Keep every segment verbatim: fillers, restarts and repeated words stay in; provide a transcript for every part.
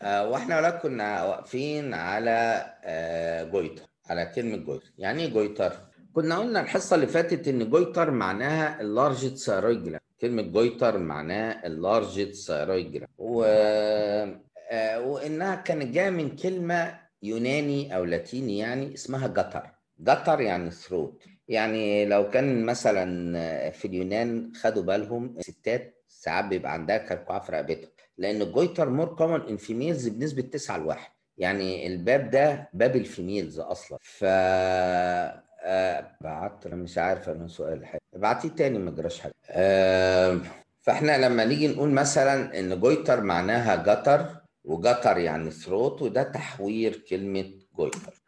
آه، واحنا ولاد كنا واقفين على آه، جويتر، على كلمة جويتر. يعني ايه جويتر؟ كنا قلنا الحصة اللي فاتت ان جويتر معناها اللارج ثايرويد جلاند. كلمة جويتر معناها اللارج ثايرويد جلاند، و... آه، وانها كانت جاية من كلمة يوناني او لاتيني يعني اسمها جتر. جتر يعني ثروت. يعني لو كان مثلا في اليونان خدوا بالهم الستات ساعات بيبقى عندها كركوعة في رقبتها، لان الجويتر مور كومن ان فيميلز بنسبه تسعة لواحد. يعني الباب ده باب الفيميلز اصلا. ف آه، بعت انا مش عارف انا سؤال حاجه، ابعتيه تاني ما جراش حاجه. آه، فاحنا لما نيجي نقول مثلا ان جويتر معناها جتر، وجتر يعني ثروت، وده تحوير كلمه جويتر.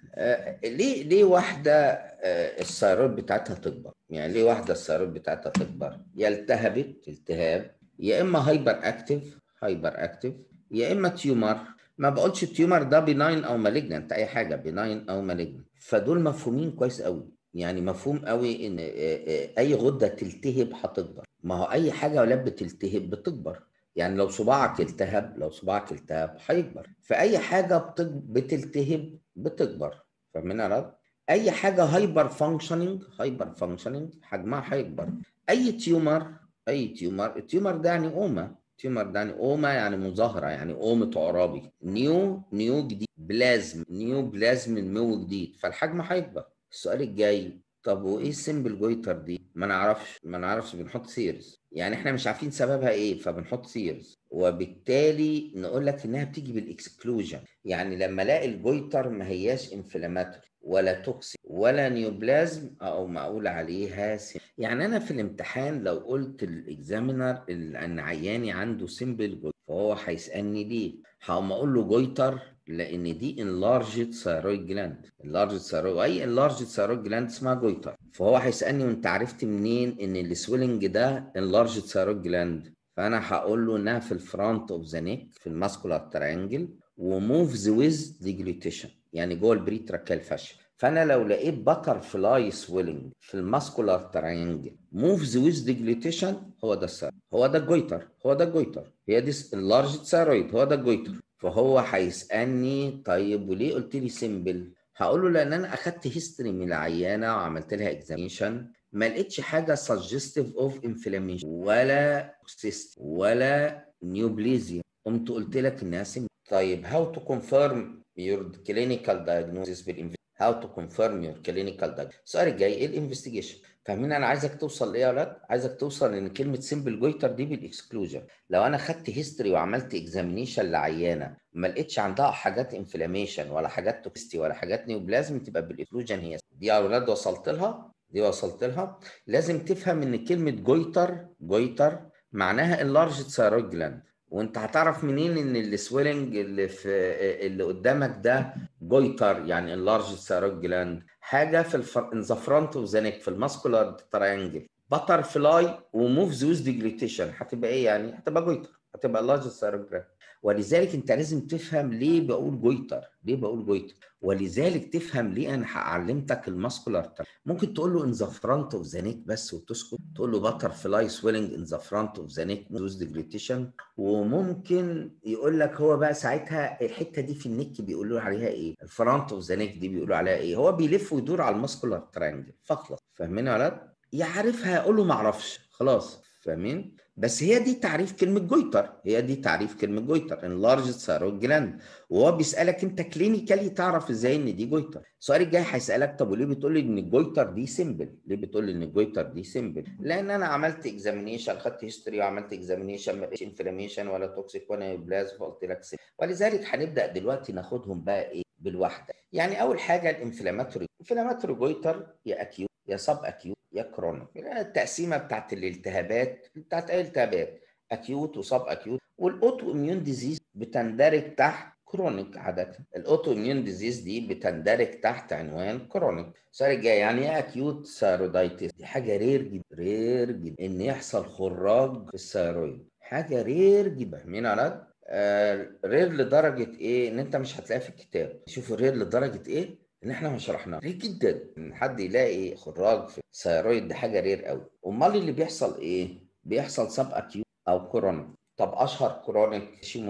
آه، ليه ليه واحده آه، الثيرويد بتاعتها تكبر؟ يعني ليه واحده الثيرويد بتاعتها تكبر؟ يا التهبت التهاب، يا اما هايبر اكتيف هايبر اكتيف، يا اما تيومر. ما بقولش التيومر ده بناين او مالجنانت، اي حاجه بناين او مالجنانت. فدول مفهومين كويس قوي. يعني مفهوم قوي ان آه، آه، اي غده تلتهب هتكبر. ما هو اي حاجه ولاد بتلتهب بتكبر. يعني لو صباعك التهب لو صباعك التهب هيكبر. فاي حاجه بتج- بتلتهب بتكبر. فاهمين يا رب؟ اي حاجه هايبر فانكشننج هايبر فانكشننج حجمها هيكبر. اي تيومر اي تيومر التيومر ده يعني اوما. تيومر ده يعني اوما، يعني مظاهره، يعني اومة عرابي. نيو نيو جديد، بلازم نيو بلازم نمو جديد، فالحجم هيكبر. السؤال الجاي، طب وايه السيمبل جويتر دي؟ ما نعرفش ما نعرفش بنحط سيرز. يعني احنا مش عارفين سببها ايه فبنحط سيرز، وبالتالي نقول لك انها بتيجي بالاكسكلوجن. يعني لما الاقي الجويتر ما هياش انفلاماتوري ولا توكسيك ولا نيوبلازم او ما اقول عليها سيم. يعني انا في الامتحان لو قلت الاكزامينر ان عياني عنده سيمبل جويتر فهو هيسالني ليه، هقوم اقول له جويتر لان دي انلارجد ثايرويد جلاند. انلارجد ثايرويد، واي انلارجد ثايرويد جلاند اسمها جويتر. فهو هيسالني وانت عرفت منين ان السويلنج ده انلارجد ثايرويد جلاند؟ فانا هقول له انها في الفرونت اوف ذا نيك في الماسكولار تريانجل، وموفز ويز ديجليتيشن، يعني جوه البريتراكال فاشل. فانا لو لقيت باتر فلاي سويلنج في الماسكولار تريانجل موفز ويز ديجليتيشن، هو ده السر، هو ده الجويتر هو ده الجويتر هي دي اللارج ثايرويد، هو ده الجويتر. فهو هيسالني طيب وليه قلت لي سيمبل؟ هقول له لان انا اخدت هيستوري من العيانه وعملت لها اكزاميشن، ما لقيتش حاجه سجستيف اوف انفلاميشن ولا توكسيستي ولا نيوبليزيا، قمت قلت لك انها سيمبل. طيب how to confirm your clinical diagnosis بالانفستيجيشن؟ how to confirm your clinical diagnosis؟ السؤال الجاي ايه الانفستيجيشن؟ فاهمين انا عايزك توصل لايه يا ولاد؟ عايزك توصل ان كلمه سيمبل جويتر دي بالاكسكلوجن. لو انا خدت هيستوري وعملت اكزامينيشن لعيانه ما لقيتش عندها حاجات انفلاميشن ولا حاجات توكستي ولا حاجات نيوبلازم، تبقى بالاكسكلوجن. هي دي يا ولاد وصلت لها؟ دي وصلت لها. لازم تفهم ان كلمه جويتر جويتر معناها اللارج ثايرويد جلاند. وانت هتعرف منين ان السويلنج اللي في اللي قدامك ده جويتر يعني اللارج ثايرويد جلاند؟ حاجه في الفر... ان ذا فرونت اوف ذا نيك في الماسكولار تريانجل باتر فلاي وموفز ويز ديجليتيشن، هتبقى ايه يعني؟ هتبقى جويتر، هتبقى اللارج ثايرويد جلاند. ولذلك انت لازم تفهم ليه بقول جويتر ليه بقول جويتر ولذلك تفهم ليه انا علمتك الماسكولار. ممكن تقول له ان ذا فرونت اوف ذا نيك بس وتسكت، تقول له باتر فلاي سويلنج ان ذا فرونت اوف ذا نيك ويز ديجليتيشن. وممكن يقول لك هو بقى ساعتها الحته دي في النك بيقولوا عليها ايه؟ الفرونت اوف ذا نيك دي بيقولوا عليها ايه؟ هو بيلف ويدور على الماسكولار ترينجل فخلص. فاهمين يا ولاد؟ يعرفها يقول له ما اعرفش خلاص. فاهمين؟ بس هي دي تعريف كلمه جويتر هي دي تعريف كلمه جويتر انلارج ثايرويد جلاند. وهو بيسالك انت كلينيكالي تعرف ازاي ان دي جويتر. السؤال الجاي هيسالك طب وليه بتقول لي ان الجويتر دي سيمبل؟ ليه بتقول لي ان الجويتر دي سيمبل؟ لان انا عملت اكزامينيشن، خدت هيستوري وعملت اكزامينيشن ما لقيتش انفلاميشن ولا توكسيك ولا بلاز فقلت لك سيمبل. ولذلك هنبدا دلوقتي ناخدهم بقى ايه بالواحده. يعني اول حاجه الانفلاماتوري. انفلاماتوري جويتر يا اكيوت يا سب اكيوت يا كرونيك. التقسيمه بتاعت الالتهابات بتاعت اي التهابات اكيوت وسب اكيوت. والاوتو اميون ديزيز بتندرج تحت كرونيك. عاده الاوتو اميون ديزيز دي بتندرج تحت عنوان كرونيك. السؤال الجاي يعني ايه اكيوت ثايرويدايتس؟ دي حاجه رير جدا رير جدا ان يحصل خراج في الثايرويد، حاجه رير جدا. مين على آه رير لدرجه ايه ان انت مش هتلاقيها في الكتاب. شوفوا رير لدرجه ايه ان احنا ما شرحناها. رير جدا ان حد يلاقي خراج في الثايرويد، دي حاجه رير قوي. امال اللي بيحصل ايه؟ بيحصل سب اكيوت او كرونيك. طب اشهر كرونيك هاشيموتو.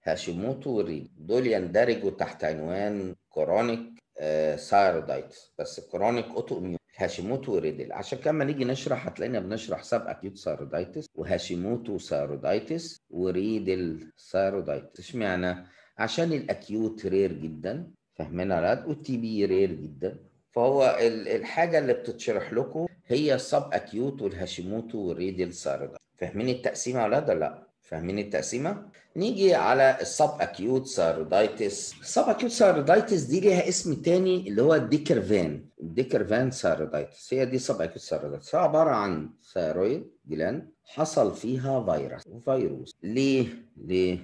هاشيموتو وريدل دول يندرجوا تحت عنوان كرونيك ثايرويدايتس، بس كرونيك اوتو اميون. هاشيموتو وريدل، عشان كده لما نيجي نشرح هتلاقينا بنشرح سب اكيوت ثايرويدايتس وهاشيموتو ثايرويدايتس وريدل ثايرويدايتس. اشمعنى؟ عشان الاكيوت رير جدا، فاهمين يا ولاد، والتي بي رير جدا. فهو الحاجه اللي بتتشرح لكم هي السب اكيوت والهاشيموتو والريدل ثايرويدايتس. فاهمين التقسيمه يا ولاد ولا لا؟ فاهمين التقسيمه؟ نيجي على السب اكيوت ثايرويدايتس. السب اكيوت ثايرويدايتس دي ليها اسم تاني اللي هو الديكرفان. الديكرفان ثايرويدايتس هي دي سب اكيوت ثايرويدايتس، هي عباره عن ثايرويد جلاند حصل فيها فيروس فيروس ليه؟ ليه؟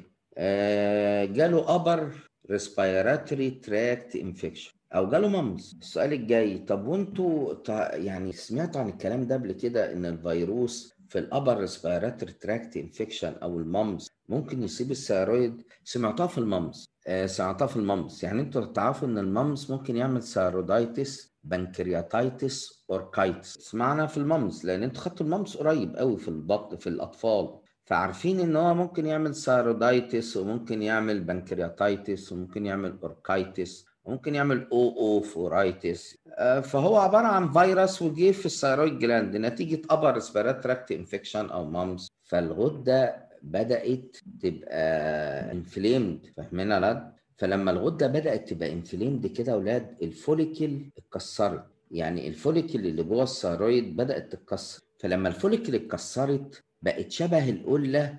آه جاله ابر ريسبيراتوري تراكت انفكشن او جاله ممز. السؤال الجاي، طب وانتوا يعني سمعتوا عن الكلام ده قبل كده ان الفيروس في الابر ريسبيراتوري تراكت انفكشن او الممز ممكن يصيب الثيرويد؟ سمعتها في الممز. آه سمعتها في الممز، يعني انتوا تعرفوا ان الممز ممكن يعمل ثيرودايتس، بنكرياتايتس، اوركايتس. سمعنا في الممز لان انتوا خدتوا الممز قريب قوي في البطن في الاطفال، فعارفين ان هو ممكن يعمل ثيرودايتس وممكن يعمل بنكرياتايتس وممكن يعمل اوركايتس وممكن يعمل او او فورايتس. فهو عباره عن فيروس وجه في الثيرويد جلاند نتيجه ابر ريسبيراتوري تراكت انفكشن او مامز، فالغده بدات تبقى انفليمد. فاهمين يا ولاد؟ فلما الغده بدات تبقى انفليمد كده يا ولاد، الفوليكل اتكسرت، يعني الفوليكل اللي جوه الثيرويد بدات تتكسر. فلما الفوليكل اتكسرت بقت شبه القله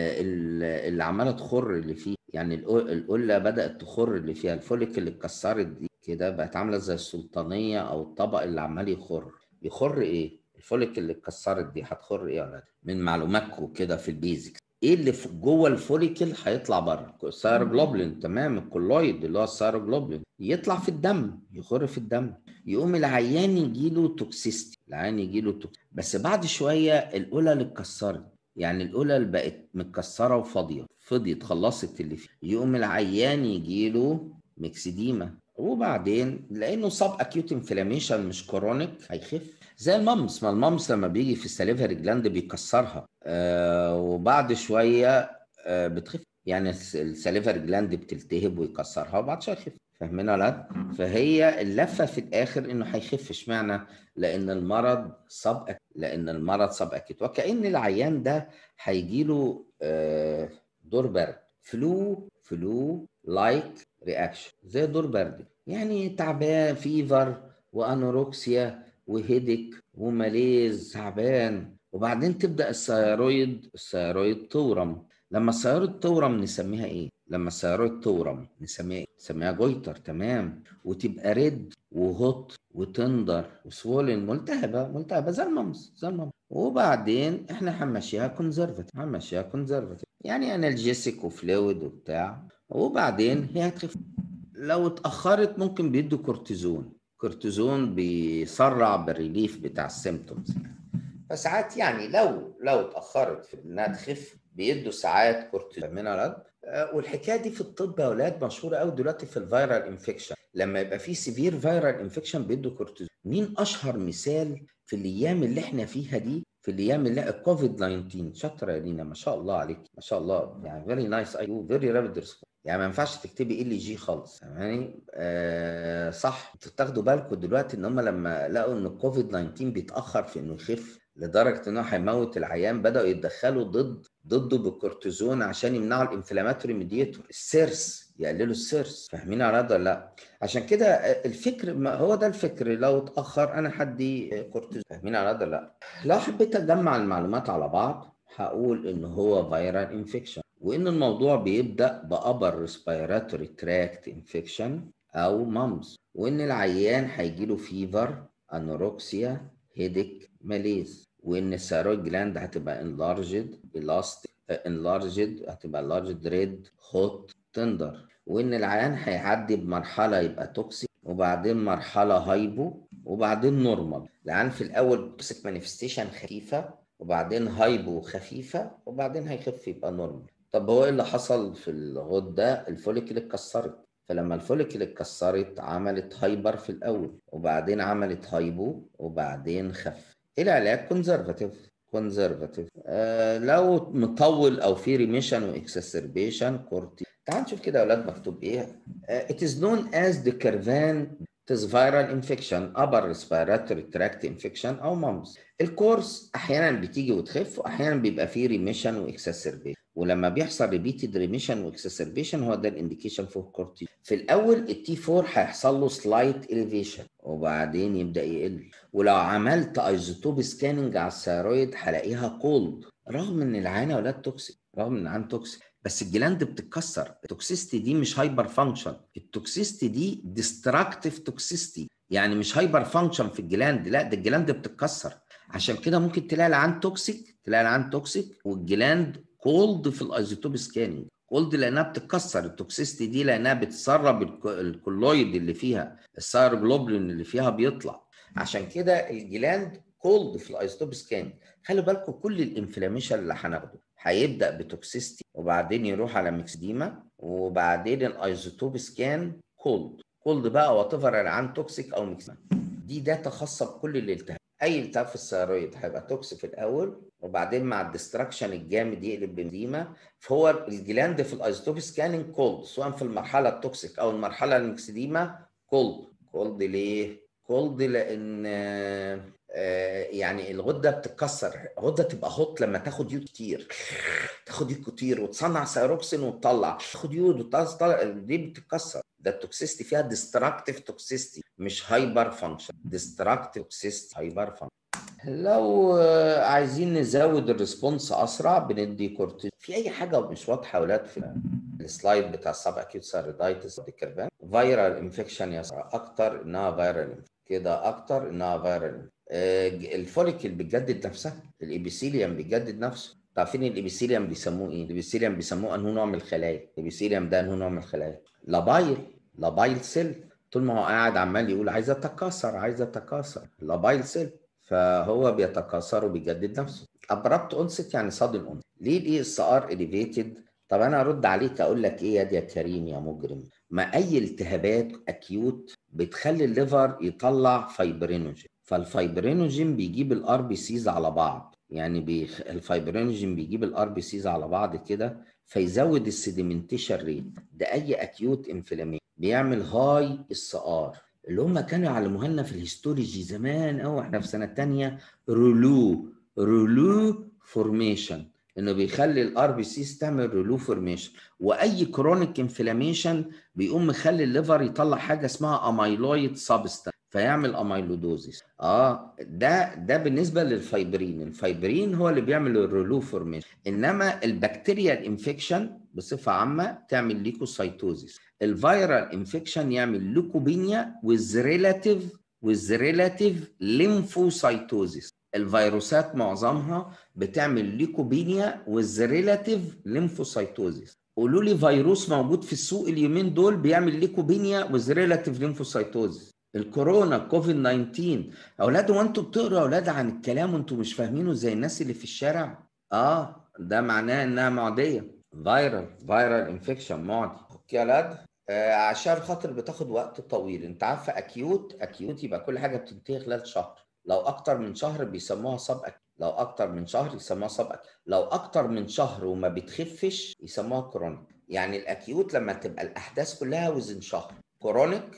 اللي عماله تخر اللي فيه، يعني القله بدات تخر اللي فيها الفوليكل اللي اتكسرت دي كده، بقت عامله زي السلطانيه او الطبق اللي عمال يخر. يخر ايه؟ الفوليكل اللي اتكسرت دي هتخر ايه يا ولاد؟ من معلوماتكم كده في البيزكس، ايه اللي في جوه الفوليكل هيطلع بره؟ الثيروجلوبولين، تمام، الكولويد اللي هو الثيروجلوبولين يطلع في الدم، يخر في الدم، يقوم العيان يجيله توكسيستي، العيان يجيله توكسيستي. بس بعد شويه القله اللي اتكسرت، يعني القله اللي بقت متكسره وفاضيه فضيت خلصت اللي فيه، يقوم العيان يجيله ميكسيديما. وبعدين لانه صاب اكيوت انفلاميشن مش كرونيك هيخف، زي الممس. ما الممس لما بيجي في السليفري جلاند بيكسرها آه وبعد شويه آه بتخف، يعني السليفري جلاند بتلتهب ويكسرها وبعد شويه يخف. فاهمين ولا لا؟ فهي اللفه في الاخر انه هيخف. اشمعنى؟ لان المرض صاب أك... لان المرض صاب اكيوت، وكأن العيان ده هيجيله آه دور برد، فلو فلو لايك رياكشن، زي دور برد، يعني تعبان، فيفر وانوروكسيا وهيدك وماليز، تعبان. وبعدين تبدا الثيرويد الثيرويد تورم. لما الثيرويد تورم نسميها ايه؟ لما الثيرويد تورم نسميها ايه؟ نسميها جويتر، تمام، وتبقى ريد وهوت وتندر وسوولن، ملتهبه ملتهبه زي الممس زي الممس. وبعدين احنا هنمشيها كونزرفتيف، هنمشيها كونزرفتيف يعني انالجيسيك وفلويد وبتاع، وبعدين هي هتخف. لو اتاخرت ممكن بيدوا كورتيزون، كورتيزون بيسرع بالريليف بتاع السيمتومز يعني. فساعات يعني لو لو اتاخرت في انها تخف بيدوا ساعات كورتيزون من الأرض. والحكايه دي في الطب يا اولاد مشهوره قوي دلوقتي في الفيرال انفكشن، لما يبقى في سيفير فيرال انفكشن بيدوا كورتيزون. مين اشهر مثال في الايام اللي احنا فيها دي؟ في الايام اللي الكوفيد تسعة عشر. شاطره يا لينا، ما شاء الله عليك، ما شاء الله، يعني فيري نايس اي يو فيري رابيد، يعني ما ينفعش تكتبي ال جي خالص، يعني آه صح. انتوا تاخدوا بالكم دلوقتي ان هم لما لقوا ان الكوفيد تسعة عشر بيتاخر في انه يخف لدرجه انه هيموت العيان، بداوا يتدخلوا ضد ضده بالكورتيزون عشان يمنعوا الانفلاماتوري ميديتور، السيرس، يقللوا السيرس. فاهمين على ده ولا لا؟ عشان كده الفكر ما هو ده الفكر، لو اتاخر انا هدي كورتيزون. فاهمين على ده ولا لا؟ لو حبيت اجمع المعلومات على بعض هقول ان هو فيرال انفكشن، وان الموضوع بيبدا بابر ريسبيراتوري تراكت انفكشن او مامز، وان العيان هيجيله فيفر، انوروكسيا، هيدك، ماليز، وان الثيرويد جلاند هتبقى انلارجد الاستيك انلارجد هتبقى لارجد ريد هوت تندر، وان العيان هيعدي بمرحله يبقى توكسيك، وبعدين مرحله هايبو، وبعدين نورمال. العيان في الاول توكسيك مانيفستيشن خفيفه، وبعدين هايبو خفيفه، وبعدين هيخف يبقى نورمال. طب هو ايه اللي حصل في الغده؟ الفوليكل اتكسرت، فلما الفوليكل اتكسرت عملت هايبر في الاول، وبعدين عملت هايبو، وبعدين خف. ايه العلاج؟ كونزرفاتيف كونزرفاتيف آه لو مطول او في ريميشن واكسسربيشن كورتي. تعال نشوف كده يا اولاد مكتوب ايه. uh, it is known as the Curvan viral infection upper respiratory tract infection او مامس. الكورس احيانا بتيجي وتخف واحيانا بيبقى فيه ريميشن واكسسربيشن، ولما بيحصل ريبيتد ريميشن واكسسربيشن هو ده الانديكيشن فور كورتيزون. في الاول التي أربعة هيحصل له سلايت اليفيشن وبعدين يبدا يقل، ولو عملت ايزوتوب سكاننج على الثيرويد هلاقيها كولد، رغم ان العينه اولاد توكسيك، رغم ان العينه توكسيك بس الجلاند بتتكسر. التوكسيستي دي مش هايبر فانكشن، التوكسيستي دي ديستراكتيف توكسيستي، يعني مش هايبر فانكشن في الجلاند، لا ده الجلاند بتتكسر. عشان كده ممكن تلاقي العين توكسيك، تلاقي العين توكسيك والجلاند كولد في الايزوتوب سكاننج. كولد لانها بتتكسر، التوكسيستي دي لانها بتسرب الكولويد اللي فيها، السيروجلوبولين اللي فيها بيطلع، عشان كده الجلاند كولد في الايزوتوب سكاننج. خلي بالكم كل الانفلاميشن اللي هناخده هيبدا بتوكسيستي وبعدين يروح على ميكسديما وبعدين الايزوتوب سكان كولد. كولد بقى وات ايفر العين توكسيك او ميكسديما، دي داتا خاصه بكل الالتهاب. اي التهاب في الثيرويد هيبقى توكسيك في الاول وبعدين مع الدستراكشن الجامد يقلب بميكسديما، فهو الجلاند في الايزوتوب سكاننج كولد سواء في المرحله التوكسيك او المرحله الميكسديما كولد. كولد ليه؟ كولد لان آه يعني الغده بتتكسر، الغده تبقى هوت لما تاخد يود كتير، تاخد يود كتير وتصنع سيروكسين وتطلع، تاخد يود وتطلع، دي بتتكسر. ده التوكسيستي فيها ديستراكتيف توكسيستي مش هايبر فانكشن، ديستراكتيف توكسيستي هايبر فانكشن. لو عايزين نزود الريسبونس اسرع بندي كورتيزون. في اي حاجه مش واضحه يا اولاد في السلايد بتاع السب اكيوت ثيرويدايتس دي كيرفان؟ فيرال انفكشن يا اكتر انها فيرال كده، اكتر انها فيرال. الفوليكل بتجدد نفسها، الابيثيليوم بيجدد نفسه. عارفين الابيثيليوم بيسموه ايه؟ الابيثيليوم بيسموه انه نوع من الخلايا، الابيثيليوم ده انه نوع من الخلايا. لابايل، لابايل سيل، طول ما هو قاعد عمال يقول عايز اتكاثر عايز اتكاثر، لابايل سيل، فهو بيتكاثر وبيجدد نفسه. ابرابت اونست يعني صادم اونست. ليه الاي اس ار اليفيتد؟ طب انا ارد عليك اقول لك ايه يا كريم يا مجرم؟ ما اي التهابات اكيوت بتخلي الليفر يطلع فايبرينوجين، فالفايبرينوجين بيجيب الار بي سيز على بعض، يعني بيخ... الفايبرينوجين بيجيب الار بي سيز على بعض كده فيزود السيديمنتيشن ريت. ده اي اكيوت انفلاميشن بيعمل هاي اس ار، اللي هم كانوا يعلموها لنا في الهيستولوجي زمان قوي احنا في سنه ثانيه، رولو رولو فورميشن، انه بيخلي الار بي سيز تعمل رولو فورميشن. واي كرونيك انفلاميشن بيقوم مخلي الليفر يطلع حاجه اسمها اميلويد سبستانس فيعمل اميلودوزيس. اه ده ده بالنسبه للفايبرين، الفايبرين هو اللي بيعمل الرولو فورميشن. انما البكتيريا الانفكشن بصفه عامه تعمل ليكوسايتوزيس، الفيرال انفكشن يعمل ليكوبينيا with relative with relative lymphocytosis. الفيروسات معظمها بتعمل ليكوبينيا with relative lymphocytosis. قولوا لي فيروس موجود في السوق اليومين دول بيعمل ليكوبينيا with relative lymphocytosis؟ الكورونا كوفيد تسعتاشر. اولاد هو انتوا بتقروا يا اولاد عن الكلام وانتوا مش فاهمينه زي الناس اللي في الشارع؟ اه ده معناه انها معديه، فيرال فيرال انفكشن معدي. اوكي يا اولاد، آه عشان خاطر بتاخد وقت طويل. انت عارفه اكيوت اكيوت يبقى كل حاجه بتنتهي خلال شهر، لو اكتر من شهر بيسموها سب اكيوت، لو اكتر من شهر يسموها سب اكيوت، لو اكتر من شهر وما بتخفش يسموها كرونيك. يعني الاكيوت لما تبقى الاحداث كلها وزن شهر، كرونيك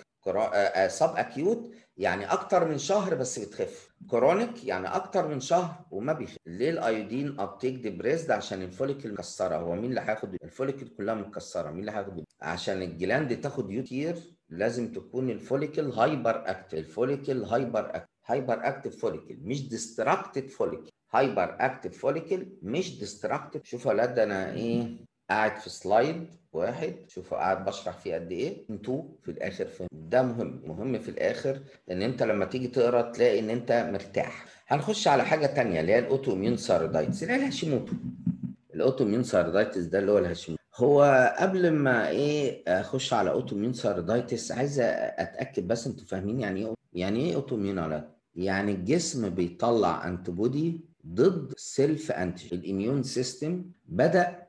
سب اكيوت يعني اكتر من شهر بس بتخف، كرونيك يعني اكتر من شهر وما بيخف. ليه الايودين ابتيك ديبريسد؟ عشان الفوليكل مكسره. هو مين اللي هياخد الفوليكل؟ كلها متكسره، مين اللي هياخد؟ عشان الجلاند تاخد يود كتير لازم تكون الفوليكل هايبر اكتف، الفوليكل هايبر اكتف، هايبر اكتف فوليكل مش ديستراكتد فوليكل، هايبر اكتف فوليكل مش ديستراكتد. شوفوا يا ولاد انا ايه قاعد في سلايد واحد، شوفوا قاعد بشرح فيه قد ايه، انتوا في الاخر فهم. ده مهم مهم في الاخر ان انت لما تيجي تقرا تلاقي ان انت مرتاح. هنخش على حاجه ثانيه اللي هي الاوتو اميون ثيرويدايتس اللي هي الهاشيموتو. الاوتو اميون ثيرويدايتس ده اللي هو الهاشيموتو. هو قبل ما ايه اخش على اوتو اميون ثيرويدايتس عايز اتاكد بس انتوا فاهمين يعني ايه يعني ايه اوتو اميون ولا؟ يعني الجسم بيطلع انتي بودي ضد سيلف انتيجين، الاميون سيستم بدا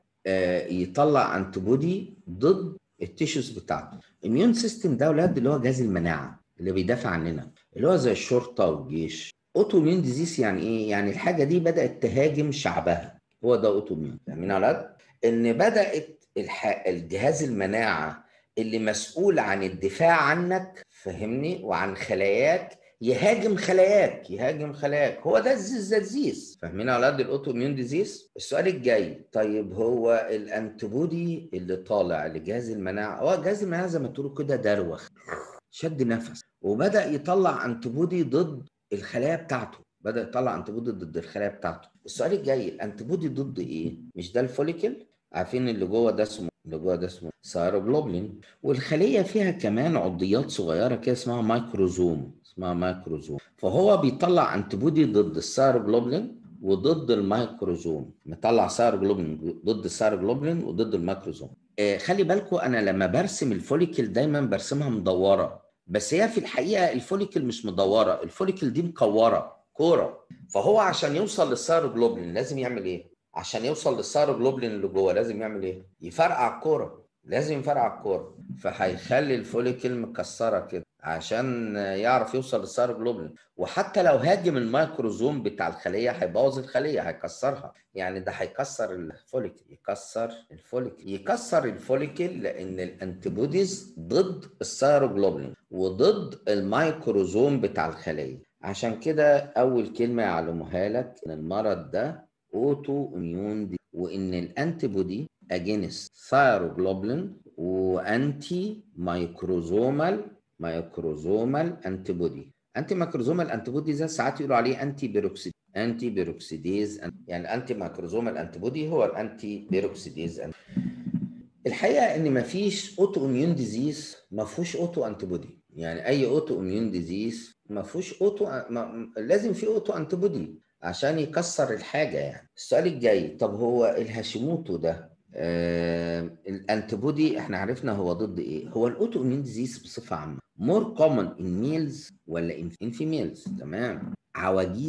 يطلع انتي بودي ضد التيشوز بتاعته. الاميون سيستم ده ولاد اللي هو جهاز المناعه اللي بيدافع عننا، اللي هو زي الشرطه والجيش. اوتو اميون ديزيز يعني ايه؟ يعني الحاجه دي بدات تهاجم شعبها، هو ده اوتو اميون. فاهمين يا ولاد؟ ان بدات الح... الجهاز المناعه اللي مسؤول عن الدفاع عنك، فهمني، وعن خلاياك، يهاجم خلاياك يهاجم خلاياك هو ده الزيز. فاهمين على قد الاوتو اميون ديزيز؟ السؤال الجاي، طيب هو الانتيبودي اللي طالع لجهاز المناعه، هو جهاز المناعه زي ما تقولوا كده دروخ، شد نفس، وبدا يطلع انتيبودي ضد الخلايا بتاعته، بدا يطلع انتيبودي ضد الخلايا بتاعته. السؤال الجاي، الانتيبودي ضد ايه؟ مش ده الفوليكل؟ عارفين اللي جوه ده اسمه اللي جوه ده اسمه سيروجلوبلين، والخليه فيها كمان عضيات صغيره كده اسمها مايكروزوم اسمها مايكروزوم فهو بيطلع انتيبودي ضد السيروجلوبلين وضد المايكروزوم، مطلع سيروجلوبلين ضد السيروجلوبلين وضد المايكروزوم. آه خلي بالكم، انا لما برسم الفوليكل دايما برسمها مدوره، بس هي في الحقيقه الفوليكل مش مدوره، الفوليكل دي مكوره كوره. فهو عشان يوصل للسيروجلوبلين لازم يعمل ايه؟ عشان يوصل للسيروجلوبلين اللي جوه لازم يعمل ايه؟ يفرقع الكوره، لازم يفرقع الكوره، فهيخلي الفوليكل مكسره كده عشان يعرف يوصل للسيروجلوبلين. وحتى لو هاجم الميكروزوم بتاع الخليه هيبوظ الخليه، هيكسرها، يعني ده هيكسر الفوليكل، يكسر الفوليكل يكسر الفوليكل لان الانتيبوديز ضد السيروجلوبلين وضد الميكروزوم بتاع الخليه. عشان كده اول كلمه يعلموها لك ان المرض ده اوتو اميون دي، وان الانتيبودي اجينست ثايروجلوبلين وانتي مايكروزومال مايكروزومال انتيبودي. انتي مايكروزومال انتيبودي ده ساعات يقولوا عليه انتي بيروكسيد انتي بيروكسيديز، يعني الانتي مايكروزومال انتيبودي هو الانتي بيروكسيديز. الحقيقه ان مفيش اوتو اميون ديزيز ما فيهوش اوتو انتيبودي، يعني اي اوتو اميون ديزيز ما فيهوش اوتو ما... لازم في اوتو انتيبودي عشان يكسر الحاجه. يعني السؤال الجاي، طب هو الهاشيموتو ده آه... الانتيبودي احنا عرفنا هو ضد ايه؟ هو الاوتو اميون ديزيز بصفه عامه مور كومن ان ميلز ولا ان فيميلز؟ تمام. عواجيز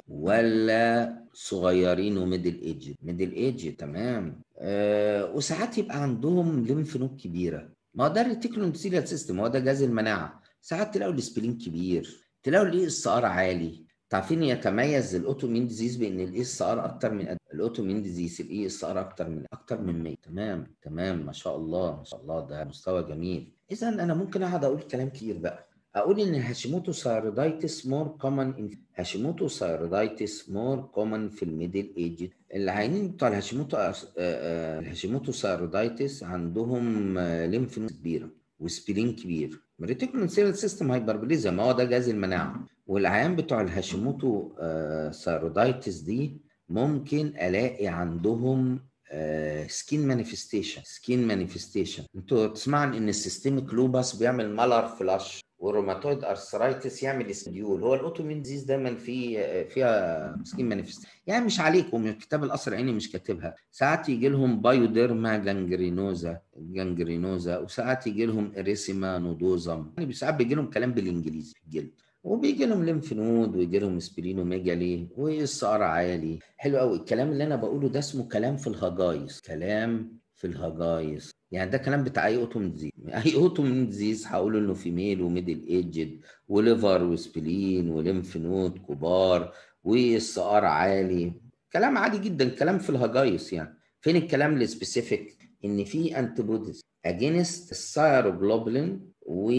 ولا صغيرين وميدل ايج؟ ميدل ايج، تمام. آه وساعات يبقى عندهم ليمف نود كبيره، ما هو ده الريتيكولو اندوثيليال سيستم، هو ده جهاز المناعه. ساعات تلاقوا الاسبلين كبير، تلاقوا الاي اس ار عالي. تعرفين يتميز الاوتومين ديزيز بان الاي اس ار اكتر من الاوتومين ديزيز الاي اس ار اكتر من اكتر من مية. تمام تمام، ما شاء الله ما شاء الله، ده مستوى جميل. اذا انا ممكن اقعد اقول كلام كتير بقى، اقول ان هاشيموتو ثايرويدايتس مور كومن هاشيموتو ثايرويدايتس مور كومن في الميدل ايج. العيانين بتوع الهاشيموتو الهاشيموتو ثايرويدايتس عندهم ليمف نود كبيره وسبلين كبير، ريتيكولو اندوثيليال سيستم هايبربليزيا، ما هو ده جهاز المناعه. والعيان بتوع الهاشيموتو ثايرويدايتس دي ممكن الاقي عندهم سكين مانيفستيشن سكين مانيفستيشن انتوا تسمعوا ان السيستميك لوباس بيعمل مالر فلاش، والروماتويد ارثرايتس يعمل اسكديول. هو الاوتومين ديزيز دايما في فيها سكين مانيفستيشن، يعني مش عليكم من كتاب القصر العيني مش كاتبها. ساعات يجي لهم بايوديرما جانجرينوزا جانجرينوزا وساعات يجي لهم اريسيما نودوزم، يعني ساعات بيجي لهم كلام بالانجليزي في الجلد، وبيجي لهم ليمف نود ويجي لهم سبلينوميجالي واس ار عالي. حلو قوي الكلام اللي انا بقوله ده، اسمه كلام في الهجايز، كلام في الهجايز، يعني ده كلام بتاع اي اوتومين ديزيز. اي اوتومين ديزيز هقول انه فيميل وميدل ايجد وليفر وسبلين وليمف نود كبار واس ار عالي، كلام عادي جدا، كلام في الهجايز. يعني فين الكلام السبيسيفيك؟ ان في انتيبوديز اجينست الثايروجلوبولين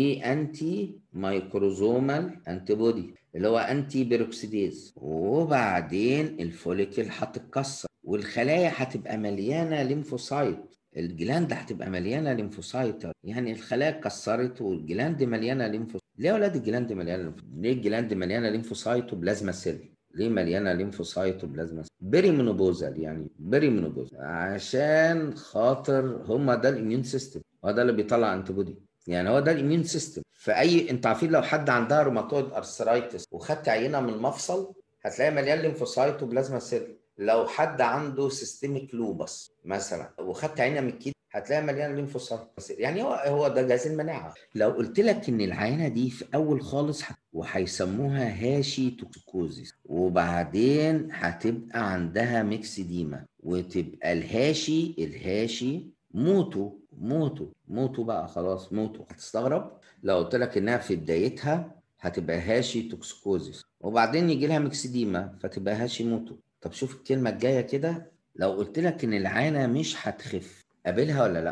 وانتي مايكروزومال انتيبودي اللي هو انتي بيروكسيديز، وبعدين الفوليكل هتتكسر والخلايا هتبقى مليانه ليمفوسايت، الجلاند هتبقى مليانه ليمفوسايت، يعني الخلايا اتكسرت والجلاند مليانه ليمفوسايت. ليه يا ولاد الجلاند مليانه ليمفوسايت؟ ليه الجلاند مليانه ليمفوسايت وبلازما سيل؟ ليه مليانه ليمفوسايت وبلازما سيل؟ بيري منوبوزال، يعني بيري منوبوزال عشان خاطر هما ده الاميون سيستم، هو ده اللي بيطلع انتيبودي، يعني هو ده الاميون سيستم. فاي انت عارفين لو حد عندها روماتويد ارثرايتس وخدت عينه من المفصل هتلاقي مليان ليمفوسايت وبلازما سيل. لو حد عنده سيستميك لوبس مثلا وخدت عينه من الكيد هتلاقي مليان ليمفوسايت، يعني هو هو ده جهاز المناعه. لو قلت لك ان العينه دي في اول خالص وهيسموها هاشي توكسيكوزيس، وبعدين هتبقى عندها ميكسيديما وتبقى الهاشي الهاشي موتو موتو موتو بقى خلاص موتو، هتستغرب لو قلت لك انها في بدايتها هتبقى هاشي توكسيكوزيس وبعدين يجي لها ميكسيديما فتبقى هاشي موتو. طب شوف الكلمه الجايه كده، لو قلت لك ان العانه مش هتخف، قابلها ولا لا؟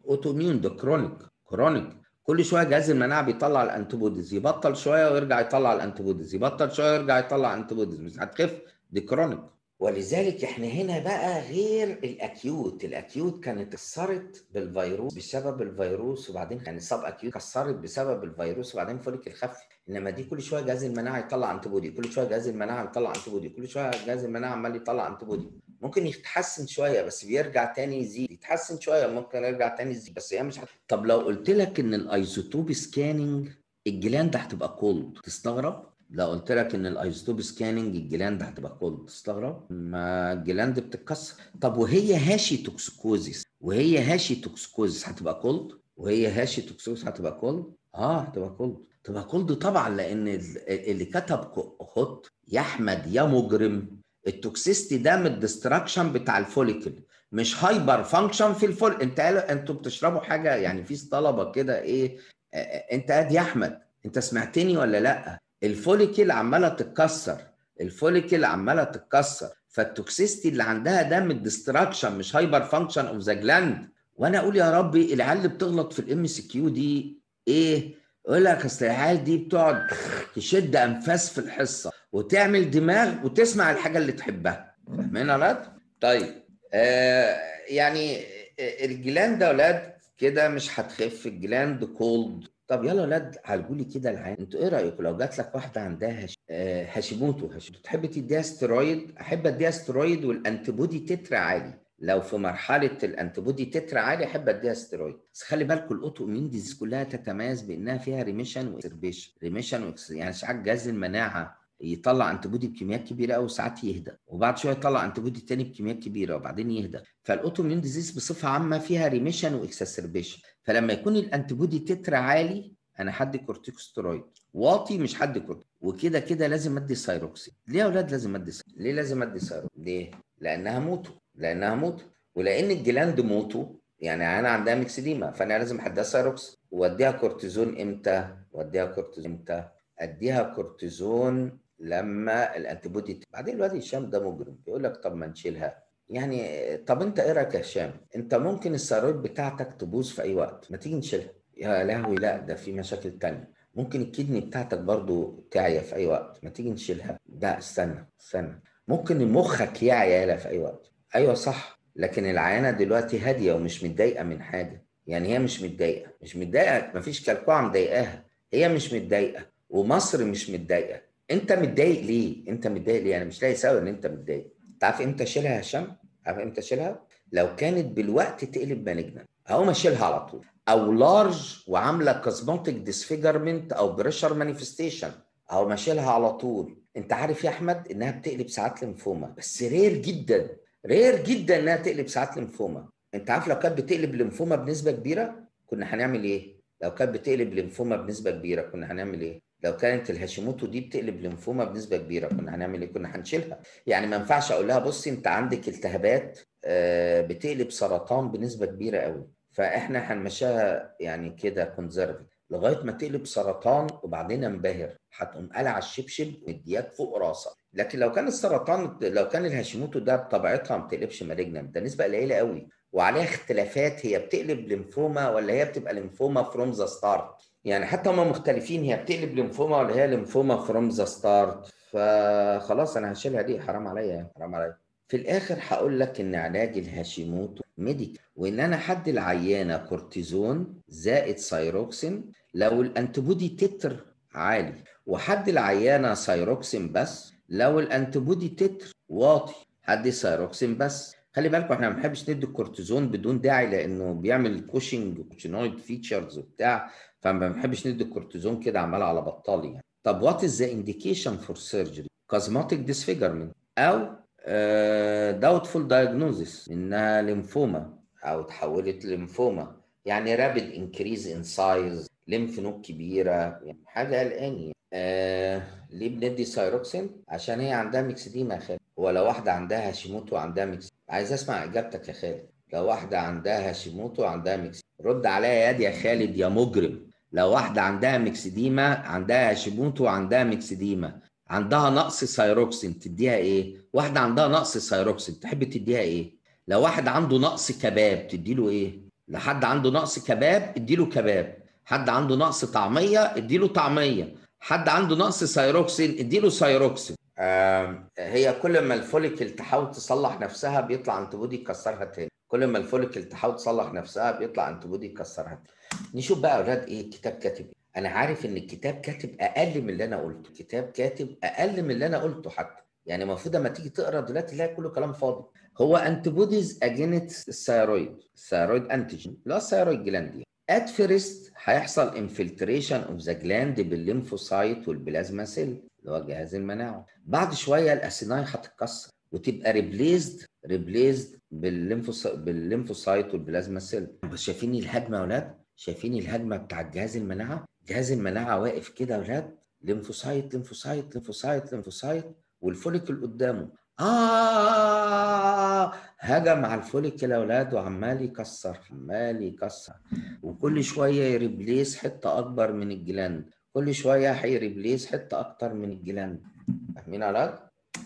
اوتو اميون ده كرونيك كرونيك كل شويه جهاز المناعه بيطلع الانتي بوديز، يبطل شويه ويرجع يطلع الانتي بوديز، يبطل شويه ويرجع يطلع انتي بوديز، مش هتخف، دي كرونيك. ولذلك احنا هنا بقى غير الاكيوت، الاكيوت كانت اتكسرت بالفيروس بسبب الفيروس وبعدين يعني سب اكيوت اتكسرت بسبب الفيروس وبعدين فوليكل خف، انما دي كل شويه جهاز المناعه يطلع انتي بودي، كل شويه جهاز المناعه يطلع انتي بودي، كل شويه جهاز المناعه عمال يطلع انتي بودي. ممكن يتحسن شويه بس بيرجع تاني يزيد، يتحسن شويه ممكن يرجع تاني يزيد، بس هي مش هت... طب لو قلت لك ان الايزوتوب سكاننج الجلاند هتبقى كولد تستغرب؟ لو قلت لك ان الايزوتوب سكاننج الجلاند هتبقى كولد تستغرب؟ ما الجلاند بتتكسر. طب وهي هاشي توكسيكوزيس، وهي هاشي توكسيكوزيس هتبقى كولد؟ وهي هاشي توكسيكوزيس هتبقى كولد؟ اه هتبقى كولد، تبقى كولد طبعا، لان اللي كتب هوت يا احمد يا مجرم التوكسيستي ده من الدستراكشن بتاع الفوليكل، مش هايبر فانكشن في الفول. انت انتوا بتشربوا حاجه يعني في طلبه كده ايه، انت قاد يا احمد انت سمعتني ولا لا؟ الفوليكل عماله تتكسر، الفوليكل عماله تتكسر، فالتوكسيستي اللي عندها ده من الدستراكشن مش هايبر فانكشن اوف ذا جلاند. وانا اقول يا ربي العيال اللي بتغلط في الام سي كيو دي ايه؟ يقول لك اصل العيال دي بتقعد تشد انفاس في الحصه وتعمل دماغ وتسمع الحاجه اللي تحبها، فاهمين يا ولاد؟ طيب آه يعني الجلاند يا ولاد كده مش هتخف، الجلاند كولد. طب يلا يا ولاد عالجوا لي كده العين، انتوا ايه رايكم لو جات لك واحده عندها هش... آه هاشيموتو هاشيموتو تحب تديها ستيرويد؟ احب اديها ستيرويد والانتي بودي تتر عالي، لو في مرحله الانتي بودي تتر عالي احب اديها ستيرويد. بس خلي بالكم الاوتو اميون ديزيز كلها تتميز بانها فيها ريميشن واكسربيشن، ريميشن واكسر يعني ساعات جهاز المناعه يطلع انتي بودي بكميات كبيره قوي وساعات يهدى، وبعد شويه يطلع انتي بودي تاني بكميات كبيره وبعدين يهدى. فالاوتو اميون ديزيز بصفه عامه فيها ريميشن واكسربيشن، فلما يكون الانتي بودي تتر عالي انا هدي كورتيكوستيرويد، واطي مش هدي كورتيكوستيرويد، وكده كده لازم ادي سايروكسين. ليه يا اولاد لازم ادي سايروكسين؟ ليه لازم ادي سايروكسين؟ ليه؟ لانها موتو، لانها موتو ولان الجلاند موتو، يعني انا عندها ميكسيديما فانا لازم اديها سايروكسين. واديها كورتيزون امتى؟ واديها كورتيزون امتى؟ اديها كورتيزون لما الانتي بودي. بعدين الواد هشام ده مجرم بيقول لك طب ما نشيلها، يعني طب انت ايه رايك يا هشام؟ انت ممكن الثيرويد بتاعتك تبوظ في اي وقت، ما تيجي نشيلها؟ يا لهوي لا ده في مشاكل تانية. ممكن الكدني بتاعتك برضو تعيا في اي وقت، ما تيجي نشيلها؟ لا استنى استنى، ممكن مخك يعيا في اي وقت. ايوه صح، لكن العيانه دلوقتي هاديه ومش متضايقه من حاجه، يعني هي مش متضايقه مش متضايقه مفيش كلكوعه مضايقاها، هي مش متضايقه ومصر مش متضايقه. انت متضايق ليه؟ انت متضايق ليه؟ انا مش لاقي سبب ان انت متضايق. انت عارف امتى اشيلها يا هشام؟ عارف امتى اشيلها؟ لو كانت بالوقت تقلب مالجنان هقوم اشيلها على طول، او لارج وعامله كازموتيك ديسفيجرمنت او بريشر مانيفستيشن او اشيلها على طول. انت عارف يا احمد انها بتقلب ساعات لمفوما، بس رير جدا رير جدا انها تقلب ساعات لمفوما. انت عارف لو كانت بتقلب لمفوما بنسبه كبيره كنا هنعمل ايه؟ لو كانت بتقلب لمفوما بنسبه كبيره كنا هنعمل ايه؟ لو كانت الهاشيموتو دي بتقلب لمفوما بنسبه كبيره كنا هنعمل ايه؟ كنا هنشيلها. يعني ما ينفعش اقول لها بصي انت عندك التهابات بتقلب سرطان بنسبه كبيره قوي فاحنا هنمشيها يعني كده كونزرفتيف لغايه ما تقلب سرطان وبعدين انبهر هتقوم قلع الشبشب ومدياك فوق راسك. لكن لو كان السرطان لو كان الهاشيموتو ده بطبيعتها ما بتقلبش مالجنان، ده نسبه قليله قوي وعليها اختلافات، هي بتقلب لمفوما ولا هي بتبقى لمفوما فروم ذا ستارت، يعني حتى هم مختلفين هي بتقلب لمفوما ولا هي لمفوما فروم ذا ستارت. فخلاص انا هشيلها دي، حرام عليا حرام عليا. في الاخر هقول لك ان علاج الهاشيموتو ميديكال، وان انا حد العيانه كورتيزون زائد سايروكسين لو الانتيبودي تتر عالي، وحد العيانه سايروكسين بس لو الانتيبودي تتر واطي، حد سايروكسين بس. خلي بالكم احنا ما بنحبش ندي الكورتيزون بدون داعي لانه بيعمل كوشنج كوشنويد فيتشرز وبتاع، فما بنحبش ندي الكورتيزون كده عمال على بطال يعني. طب وات از ذا انديكيشن فور سيرجري؟ كازماتيك ديسفيجرمنت او داوتفول دايجنوزيس انها ليمفوما او تحولت ليمفوما، يعني رابيد انكريز ان سايز، ليمف نود كبيره، يعني حاجه قلقاني. آه ليه بندي سايروكسين؟ عشان هي عندها ميكسيديما يا خالد. هو لو واحده عندها هاشيموتو وعندها ميكسيديما، عايز اسمع اجابتك يا خالد. لو واحده عندها هاشيموتو وعندها ميكسيديما رد عليا يا يا خالد يا مجرم. لو واحده عندها ميكسيديما عندها هاشيموتو وعندها ميكسيديما عندها نقص سايروكسين تديها ايه؟ واحده عندها نقص سايروكسين تحب تديها ايه؟ لو واحد عنده نقص كباب تديله ايه؟ لحد عنده نقص كباب اديله كباب، حد عنده نقص طعميه اديله طعميه، حد عنده نقص سيروكسين اديله سيروكسين. آه هي كل ما الفوليكل تحاول تصلح نفسها بيطلع انتي بودي يكسرها تاني، كل ما الفوليكل تحاول تصلح نفسها بيطلع انتي بودي يكسرها تاني. نشوف بقى يا اولاد ايه الكتاب كاتب. انا عارف ان الكتاب كاتب اقل من اللي انا قلته، الكتاب كاتب اقل من اللي انا قلته حتى، يعني المفروض لما تيجي تقرا دلوقتي تلاقي كله كلام فاضي. هو انتي بوديز اجينست الثيرويد، الثيرويد انتيجين اللي هو الثيرويد جلاند. ات فيرست هيحصل انفلتريشن اوف ذا جلاند بالليمفوسايت والبلازما سيل اللي هو جهاز المناعه. بعد شويه الاسيناي هتتكسر وتبقى ريبليزد ريبليزد بالليمفوسايت بالليمفوسايت والبلازما سيل. بس شايفين الهجمه يا اولاد؟ شايفين الهجمه بتاع جهاز المناعه؟ جهاز المناعه واقف كده يا اولاد، ليمفوسايت ليمفوسايت ليمفوسايت ليمفوسايت والفوليكل قدامه. آه هجم على الفوليكل يا أولاد وعمال يكسر عمال يكسر، وكل شوية يريبليس حتة أكبر من الجلاند، كل شوية هيريبليس حتة أكتر من الجلاند. فاهمين يا أولاد؟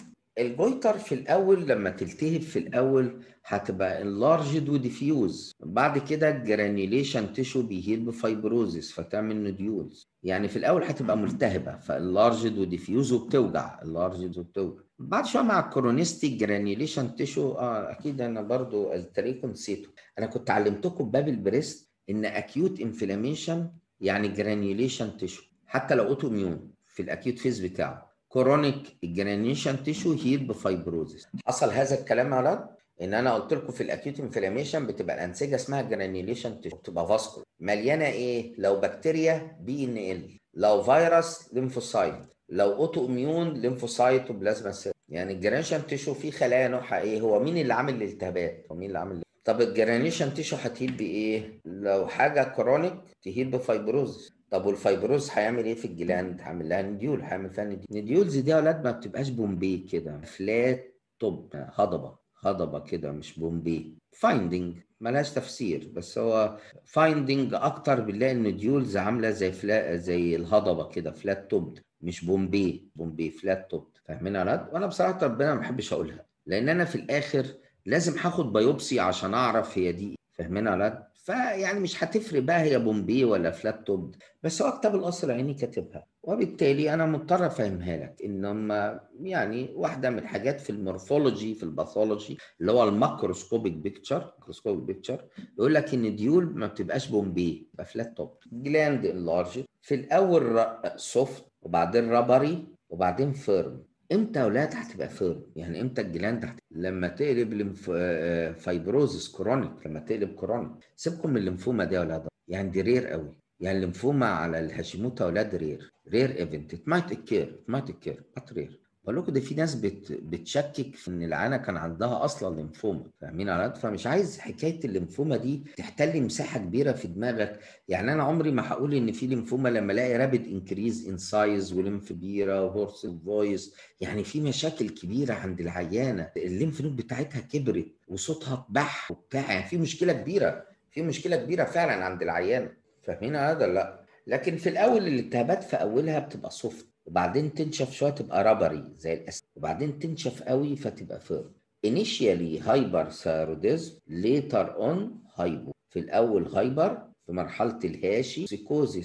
الجويتر في الاول لما تلتهب في الاول هتبقى انلارجد وديفيوز، بعد كده الجرانيوليشن تيشو بيهيل بفايبروزيس فتعمل نوديولز. يعني في الاول هتبقى ملتهبه فانلارجد وديفيوز وبتوجع، انلارجد وبتوجع. بعد شويه مع الكورونيستي جرانيوليشن تيشو اه اكيد انا برضو التاريخ نسيته، انا كنت علمتكم باب البريست ان اكيوت انفلاميشن يعني جرانيوليشن تيشو حتى لو اوتو اميون في الاكيوت فيز بتاعه. كورونيك الجرانيشن تيشو هيل بفايبروزيس. حصل هذا الكلام يا ولاد؟ ان انا قلت لكم في الاكيوت انفلاميشن بتبقى الانسجه اسمها جرانيوليشن تيشو، بتبقى فاسكول مليانه ايه؟ لو بكتيريا بي ان ال، لو فيروس ليمفوسايت، لو اوتو اميون ليمفوسايت وبلازما سيل. يعني الجرانيشن تيشو فيه خلايا نوعها ايه؟ هو مين اللي عامل الالتهابات؟ هو مين اللي عامل؟ طب الجرانيشن تيشو هتهيل بايه؟ لو حاجه كرونيك تهيل بفايبروزيس. طب والفايبروز هيعمل ايه في الجلاند؟ هعمل لها نديول، هعمل فيها نديول. نديولز دي يا اولاد ما بتبقاش بومبي كده فلات توب، هضبه هضبه كده مش بومبي. فايندنج ملهاش تفسير، بس هو فايندنج اكتر بنلاقي النديولز عامله زي فلا زي الهضبه كده فلات توب مش بومبي، بومبي فلات توب. فاهمين يا اولاد؟ وانا بصراحه ربنا ما بحبش اقولها لان انا في الاخر لازم هاخد بايوبسي عشان اعرف هي دي. فاهمين يا اولاد؟ فيعني مش هتفرق بقى هي بومبي ولا فلات توب، بس هو كتاب القصر العيني كاتبها وبالتالي انا مضطر افهمها لك ان هم يعني واحده من الحاجات في المورفولوجي في الباثولوجي اللي هو الماكروسكوبيك بيكتشر، ماكروسكوبيك بيكتشر يقول لك ان ديول ما بتبقاش بومبي بتبقى فلات توب. جلاند انلارج في الاول سوفت وبعدين رابري وبعدين فيرم. امتى يا اولاد هتبقى فيرم؟ يعني امتى الجلاند هت... لما تقلب لمف... فايبروزس كرونيك، لما تقلب كرونيك. سيبكم من الليمفوما دي يا اولاد، يعني دي رير قوي، يعني الليمفوما على الهاشيموتا اولاد رير رير ايفنت ات مايت اكير ات مايت اكير بات رير. بقول لكم ده في ناس بت... بتشكك في ان العانه كان عندها اصلا ليمفوما. فاهمين يا اولاد؟ فمش عايز حكايه الليمفوما دي تحتل مساحه كبيره في دماغك. يعني انا عمري ما هقول ان في ليمفوما لما الاقي رابد انكريز ان سايز وليمف كبيره وهورس فويس، يعني في مشاكل كبيره عند العيانه، الليمف نود بتاعتها كبرت وصوتها اتبح وبتاع، يعني في مشكله كبيره، في مشكله كبيره فعلا عند العيانه. فاهمين هذا؟ لا لكن في الاول الالتهابات في اولها بتبقى سوفت وبعدين تنشف شويه تبقى رابري زي الاسد وبعدين تنشف قوي فتبقى فيرم. initially hyperthyroidism later on hypo. في الاول هايبر في مرحله الهاشي سيكوزيس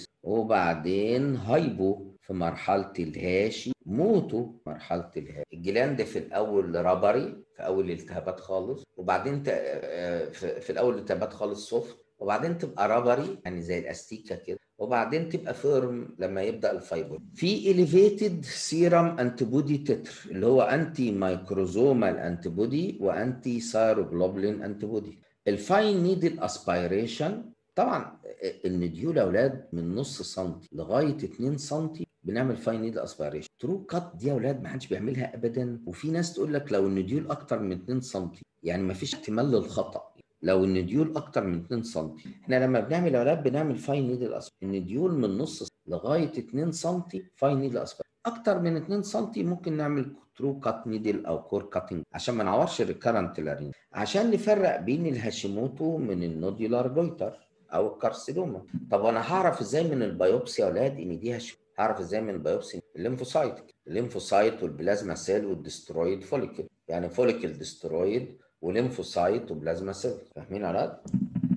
وبعدين هايبو في مرحله الهاشي موتو مرحله الهاشي. الجلاند في الاول رابري في اول الالتهابات خالص وبعدين في الاول الالتهابات خالص سوفت وبعدين تبقى رابري يعني زي الاستيكه كده وبعدين تبقى فيرم لما يبدا الفايبر. في اليفيتد سيرم انتيبودي تتر اللي هو انتي مايكروزومال انتيبودي وانتي سايروجلوبولين انتيبودي. الفاين نيدل اسبيريشن طبعا النديول يا اولاد من نص سنتي لغايه اتنين سنتي بنعمل فاين نيدل اسبيريشن. ترو كات دي يا اولاد ما حدش بيعملها ابدا، وفي ناس تقول لك لو النديول اكتر من اتنين سنتي يعني ما فيش احتمال للخطا لو النديول اكتر من اتنين سنتي. احنا لما بنعمل يا اولاد بنعمل فاين نيدل اسبيريشن النديول من نص لغايه اتنين سنتي فاين نيدل اسبيريشن. اكتر من اتنين سنتي ممكن نعمل ترو كات نيدل او كور كاتنج عشان ما نعورش الريكارنت لارين، عشان نفرق بين الهاشيموتو من النوديولار جويتر او الكارسينوما. طب انا هعرف ازاي من البيوبسي يا اولاد ان دي هاشيموتو؟ هعرف ازاي من البيوبسي؟ الليمفوسايت الليمفوسايت والبلازما سيل والدسترويد فوليكل، يعني فوليكل دسترويد وليمفوسايت وبلازما سيل. فاهمين يا اولاد؟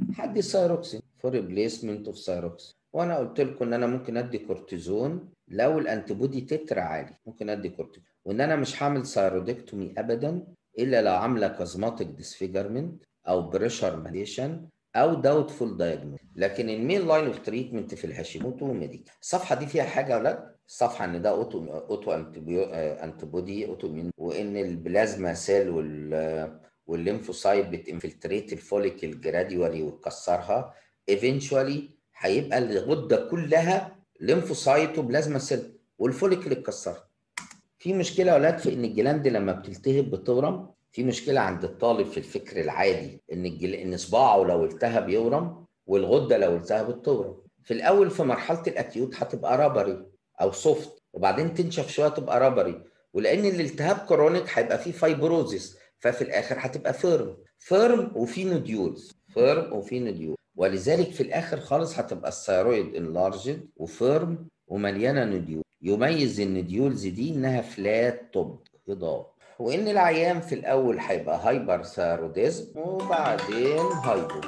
هدي سايروكسين فور ريبليسمنت اوف سايروكسين. وانا قلت لكم ان انا ممكن ادي كورتيزون لو الانتي بودي تتر عالي، ممكن ادي كورتيزون، وان انا مش هعمل ثايرودكتومي ابدا الا لو عامله كازماتيك ديسفيجرمنت او بريشر ماليشن او داوتفول دايجنوز. لكن المين لاين اوف تريتمنت في الهاشيموتو ميديكال. الصفحه دي فيها حاجه ولا لا؟ الصفحه ان ده اوتو اوتو انتي بودي اوتو، وان البلازما سيل وال والليمفوسايت بتنفلتريت الفوليكل جراديوالي وتكسرها، ايفينشوالي هيبقى الغده كلها ليمفوسايت وبلازما سيل والفوليكل اتكسرت. في مشكله يا اولاد في ان الجلاند لما بتلتهب بتورم. في مشكله عند الطالب في الفكر العادي ان الجل... ان صباعه لو التهب يورم والغده لو التهبت تورم. في الاول في مرحله الاكيوت هتبقى رابري او سوفت، وبعدين تنشف شويه تبقى رابري، ولان الالتهاب كرونيك هيبقى فيه فايبروزيس، ففي الاخر هتبقى فيرم فيرم وفي نوديولز، فيرم وفي نوديول، ولذلك في الاخر خالص هتبقى الثيرويد انلارجد وفيرم ومليانه نوديول. يميز النوديولز دي انها فلات توب هضاب، وان العيان في الاول هيبقى هايبر ثيروديزم وبعدين هايبو.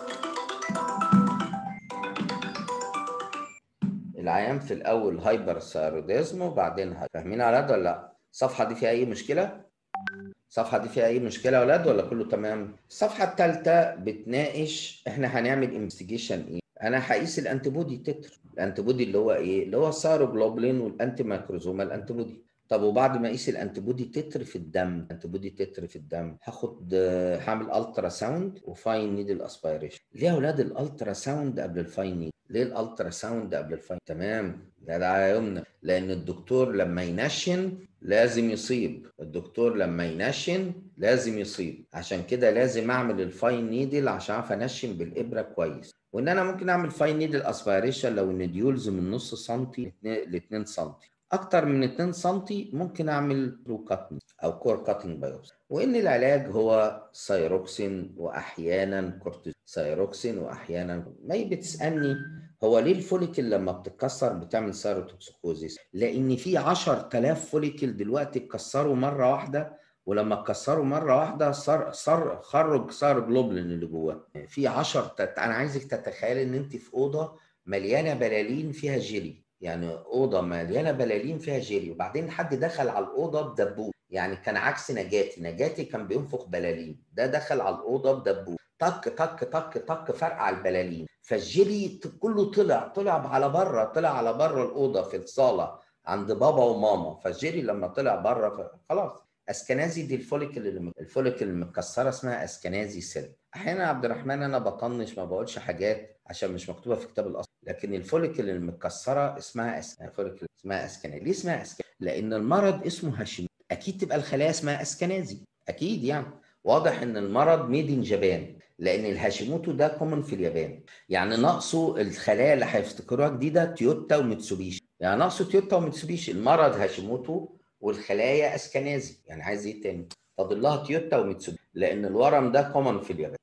العيان في الاول هايبر ثيروديزم وبعدين هايبر. فاهمين يا ولاد ولا لا؟ الصفحه دي فيها اي مشكله؟ الصفحه دي فيها اي مشكله يا ولاد ولا كله تمام؟ الصفحه الثالثه بتناقش احنا هنعمل انفستيجيشن ايه؟ انا هقيس الانتي بودي تتر، الانتي بودي اللي هو ايه؟ اللي هو الثايروجلوبولين والانتي مايكروزومال انتي بودي. طب وبعد ما اقيس الانتي بودي تتر في الدم، انتي بودي تتر في الدم، هاخد هعمل الترا ساوند وفاين نيدل اسبيريشن. ليه يا اولاد الالترا ساوند قبل الفاين نيدل؟ ليه الالترا ساوند قبل الفاين؟ تمام ده ده على يومنا، لان الدكتور لما ينشن لازم يصيب، الدكتور لما ينشن لازم يصيب، عشان كده لازم اعمل الفاين نيدل عشان اعرف انشن بالابره كويس. وان انا ممكن اعمل فاين نيدل اسبيريشن لو النديولز من نص سنتي ل اتنين سنتي، اكتر من اتنين سنتي ممكن اعمل برو كاتنج او كور كاتنج بايوبسي. وان العلاج هو سايروكسين واحيانا كورتيزون، سايروكسين واحيانا. ما بتسالني هو ليه الفوليكل لما بتتكسر بتعمل سيروتوكسيكوزيس؟ لان في عشرة آلاف فوليكل دلوقتي اتكسروا مره واحده، ولما اتكسروا مره واحده صار صار خرج ثايروجلوبولين اللي جواه. في عشرة، انا عايزك تتخيل ان انت في اوضه مليانه بلالين فيها جيلي، يعني اوضه مليانه بلالين فيها جيلي، وبعدين حد دخل على الاوضه بدبوس، يعني كان عكس نجاتي، نجاتي كان بينفخ بلالين، ده دخل على الاوضه بدبوس، طك طك طك طك فرقع البلالين، فالجيلي كله طلع طلع على بره، طلع على بره الاوضه في الصاله عند بابا وماما، فالجيلي لما طلع بره خلاص. اسكنازي دي الفوليكل اللي الفوليكل المتكسره اسمها اسكنازي سيل. احيانا يا عبد الرحمن انا بطنش ما بقولش حاجات عشان مش مكتوبه في كتاب الاصل، لكن الفوليكل المتكسره اسمها أس... فوليكل اسمها اسكنازي. ليه اسمها اسكنازي؟ لان المرض اسمه هاشيموتو، اكيد تبقى الخلايا اسمها اسكنازي، اكيد يعني واضح ان المرض ميد ان جابان، لان الهاشيموتو ده كومن في اليابان، يعني ناقصه الخلايا اللي هيفتكروها جديده تويوتا وميتسوبيشي، يعني ناقصه تويوتا وميتسوبيشي، المرض هاشيموتو والخلايا اسكنازي، يعني عايز ايه تاني؟ فاضل لها تويوتا وميتسوبيشي لان الورم ده كومن في اليابان.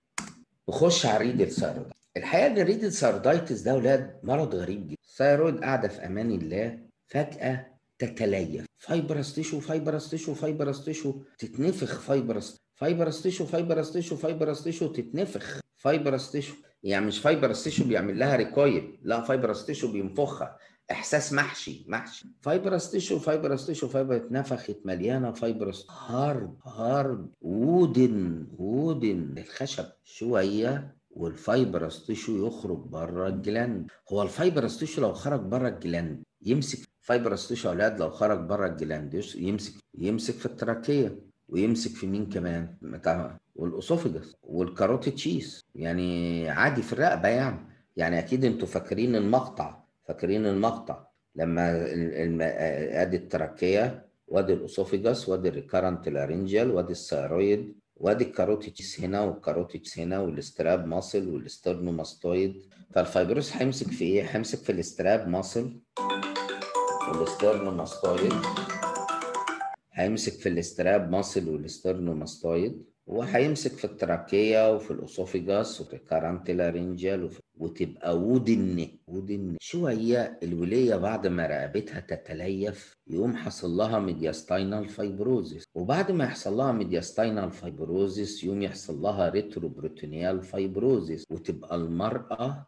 نخش على الريدل ثايرويد. الحقيقه ان الريدل ثايرويدايتس ده اولاد مرض غريب جدا. الثايرويد قاعده في امان الله فجاه تتليف، فايبرس تيشو فايبرس تيشو فايبرس تيشو تتنفخ، فايبرس فايبرس تيشو فايبرس تيشو فايبرس تيشو تتنفخ، فايبرس تيشو يعني مش فايبرس تيشو بيعمل لها ريكويل، لا فايبرس تيشو بينفخها، احساس محشي محشي، فايبرس تيشو فايبرس تيشو فايبر اتنفخت مليانه فايبرس هارد هارد وودن وودن الخشب شويه والفايبرس تيشو يخرج بره الجلاند. هو الفايبرس تيشو لو خرج بره الجلاند يمسك، فايبرس تيشو اولاد لو خرج بره الجلاند يمسك يمسك في التراكيه، ويمسك في مين كمان؟ والاسوفيجاس والكاروتيد تشيز، يعني عادي في الرقبه يعني. يعني اكيد انتوا فاكرين المقطع، فاكرين المقطع لما ادي التراكيه وادي الاسوفيجاس وادي الريكارنت لارنجال وادي الثيرويد وادي الكاروتيدز هنا والكاروتيدز هنا والاستراب ماسل والاسترنوماستويد. فالفايبروس هيمسك في ايه؟ هيمسك في الاستراب ماسل والاسترنوماستويد، هيمسك في الاستراب ماسل والاسترنوماستويد، وهيمسك في التراكيه وفي الاسوفيجاس وفي الكارنت لارنجال وفي وتبقى وودن وودن شويه. الوليه بعد ما رقبتها تتليف يقوم حصل لها ميدياستاينال فايبروزيس، وبعد ما يحصل لها ميدياستاينال فايبروزيس يقوم يحصل لها ريتروبروتينيال فايبروزيس، وتبقى المراه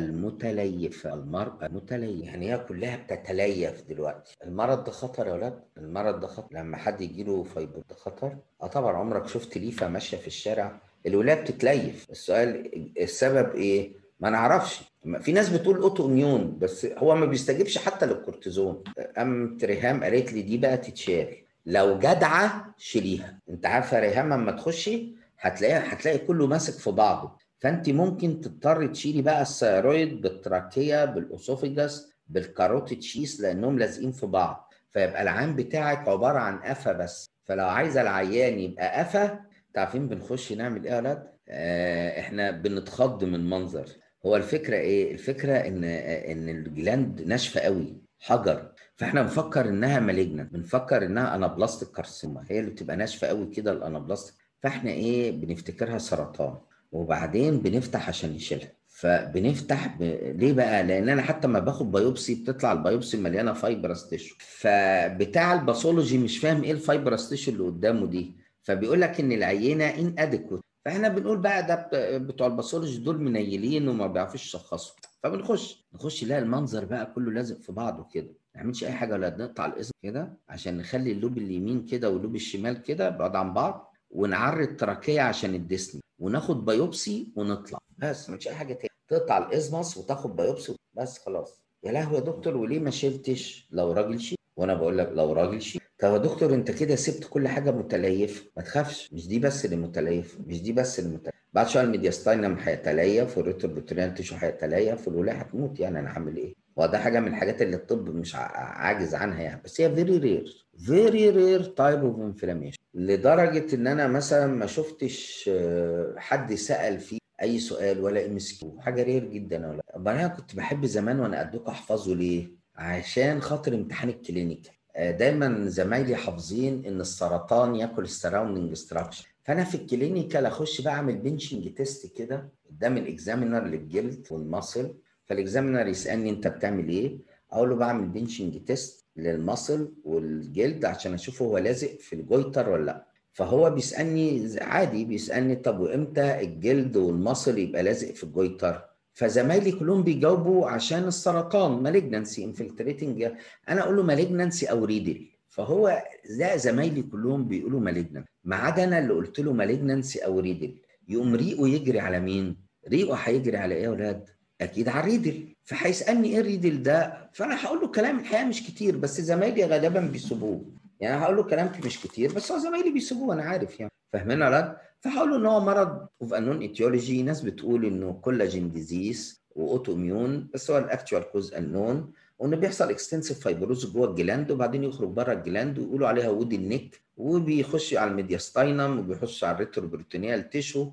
المتليفه. المراه المتليفه يعني هي كلها بتتليف دلوقتي. المرض ده خطر يا ولاد، المرض ده خطر. لما حد يجيله فايبروز ده خطر. اه طبعا. عمرك شفت ليفه ماشيه في الشارع؟ الولايه بتتليف. السؤال السبب ايه؟ ما نعرفش. في ناس بتقول اوتو اميون، بس هو ما بيستجيبش حتى للكورتيزون. ام ريهام قالت لي دي بقى تتشال، لو جدعه شيليها. انت عارفه ريهام اما تخشي هتلاقيها هتلاقي كله ماسك في بعضه، فانت ممكن تضطر تشيلي بقى الثيرويد بالتراكيه بالاسوفيجاس بالكاروتيد شيس لانهم لازقين في بعض، فيبقى العام بتاعك عباره عن قفا بس. فلو عايزه العيان يبقى قفا، تعرفين بنخش نعمل ايه يا ولاد؟ آه احنا بنتخض من منظر. هو الفكره ايه؟ الفكره ان ان الجلاند ناشفه قوي حجر، فاحنا بنفكر انها مالجنت، بنفكر انها انابلاستيك كارسينوما، هي اللي بتبقى ناشفه قوي كده الانابلاستيك، فاحنا ايه بنفتكرها سرطان، وبعدين بنفتح عشان نشيلها. فبنفتح ب... ليه بقى؟ لان انا حتى ما باخد بايوبسي بتطلع البايوبسي مليانه فايبرس تيشو، فبتاع الباثولوجي مش فاهم ايه الفايبرس تيشو اللي قدامه دي، فبيقول لك ان العينه ان ادكوت. فاحنا بنقول بقى ده بتوع الباثولوجي دول منيلين وما بيعرفوش يشخصوا، فبنخش نخش نلاقي المنظر بقى كله لازق في بعضه كده، ما نعملش اي حاجه ولا نقطع الاسم كده عشان نخلي اللوب اليمين كده واللوب الشمال كده بعاد عن بعض، ونعري التراكيه عشان الديسني، وناخد بايوبسي ونطلع بس، مش اي حاجه تاني. تقطع الازمس وتاخد بايوبسي بس خلاص. يا لهوي يا دكتور وليه ما شلتش؟ لو راجل شيل. وانا بقول لك لو راجل شيل. طب يا دكتور انت كده سبت كل حاجه متليفه. ما تخافش، مش دي بس اللي متليفه، مش دي بس اللي متليفه. بعد شويه الميدياستاينم هيتليف والريتروبروتينيال تيشو هيتليف والولايه هتموت، يعني انا هعمل ايه؟ وده حاجه من الحاجات اللي الطب مش عاجز عنها يعني، بس هي فيري رير فيري رير تايب اوف انفلاميشن، لدرجه ان انا مثلا ما شفتش حد سال فيه اي سؤال ولا ام اس كيو، حاجه رير جدا. ولا انا كنت بحب زمان وانا قدكم احفظه ليه؟ عشان خاطر امتحان الكلينيكال. دايما زمايلي حافظين ان السرطان ياكل السراوندنج ستراكشر، فانا في الكلينيكال اخش بقى اعمل بنشنج تيست كده قدام الاكزامينر للجلد والمصل، فالاكزامينر يسالني انت بتعمل ايه؟ اقول له بعمل بنشنج تيست للمصل والجلد عشان اشوفه هو لازق في الجويتر ولا لا. فهو بيسالني عادي، بيسالني طب وامتى الجلد والمصل يبقى لازق في الجويتر؟ فزمايلي كلهم بيجاوبوا عشان السرطان مالجنانسي انفلتريتنج، انا اقول له مالجنانسي او ريدل، فهو ده زمايلي كلهم بيقولوا مالجنان، ما عدا انا اللي قلت له مالجنانسي او ريدل. يقوم ريقه يجري على مين؟ ريقه هيجري على ايه يا اولاد؟ اكيد على الريدل، فهيسالني ايه الريدل ده؟ فانا هقول له كلام الحقيقه مش كتير، بس زمايلي غالبا بيسيبوه، يعني هقول له كلام مش كتير بس هو زمايلي بيسيبوه انا عارف يعني، فاهمين يا ولاد؟ فهقول له ان هو مرض اوف انون ايتيولوجي، ناس بتقول انه كولاجين ديزيز واوتو اميون، بس هو الاكتشوال كوز انون، وانه بيحصل اكستنسيف فايبروز جوه الجلاند وبعدين يخرج بره الجلاند ويقولوا عليها وودي النك، وبيخش على الميدياستاينم وبيخش على الريتروبروتينيال تيشو،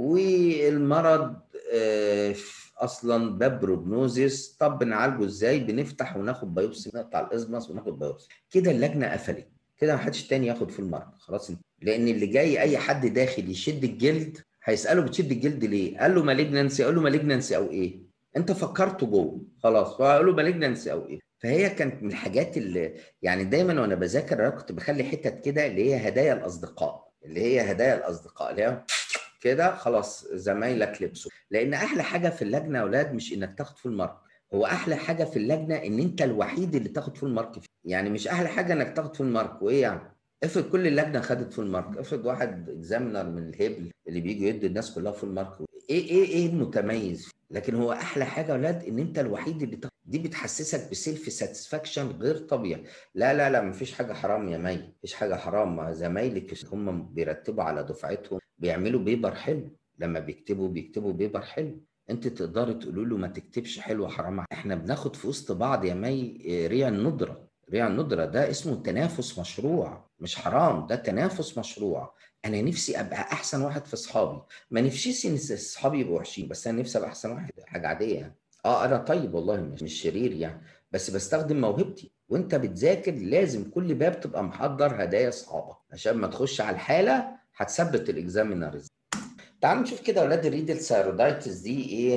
والمرض آه اصلا باب بروجنوزيس. طب بنعالجه ازاي؟ بنفتح وناخد بايوبسي، نقطع الازمس وناخد بايوبسي كده. اللجنه قفلت كده، ما حدش تاني ياخد في المرض خلاص، لان اللي جاي اي حد داخل يشد الجلد هيساله بتشد الجلد ليه؟ قال له مالجنانسي، قال له مالجنانسي او ايه؟ انت فكرته جوه خلاص، فقال له مالجنانسي او ايه؟ فهي كانت من الحاجات اللي يعني دايما وانا بذاكر انا كنت بخلي حتت كده اللي هي هدايا الاصدقاء، اللي هي هدايا الاصدقاء اللي هي كده خلاص زمايلك لبسوا، لان احلى حاجه في اللجنه يا اولاد مش انك تاخد فول مارك، هو احلى حاجه في اللجنه ان انت الوحيد اللي تاخد فول مارك فيه. يعني مش احلى حاجه انك تاخد فول مارك وايه يعني؟ افرض كل اللجنه خدت فول مارك، افرض واحد اكزامينر من الهبل اللي بيجي يدي الناس كلها فول مارك، ايه ايه ايه المتميز فيه؟ لكن هو احلى حاجه يا اولاد ان انت الوحيد اللي تاخد، دي بتحسسك بسيلف ساتسفاكشن غير طبيعي. لا لا لا مفيش حاجه حرام يا مي، مفيش حاجه حرام، زمايلك هم بيرتبوا على دفعتهم بيعملوا بيبر حلو، لما بيكتبوا بيكتبوا بيبر حلو، انت تقدري تقولوا له ما تكتبش حلو حرام. احنا بناخد في وسط بعض يا مي ريع الندره، ريع الندره ده اسمه تنافس مشروع مش حرام، ده تنافس مشروع. انا نفسي ابقى احسن واحد في اصحابي، ما نفسيش ان اصحابي يبقوا وحشين، بس انا نفسي ابقى احسن واحد، حاجه عاديه يعني. اه انا طيب والله مش, مش شرير يعني، بس بستخدم موهبتي. وانت بتذاكر لازم كل باب تبقى محضر هدايا اصحابك عشان ما تخش على الحاله هتثبت الاكزامينرز. تعالوا نشوف كده اولاد الريدل ثايرويدايتس دي ايه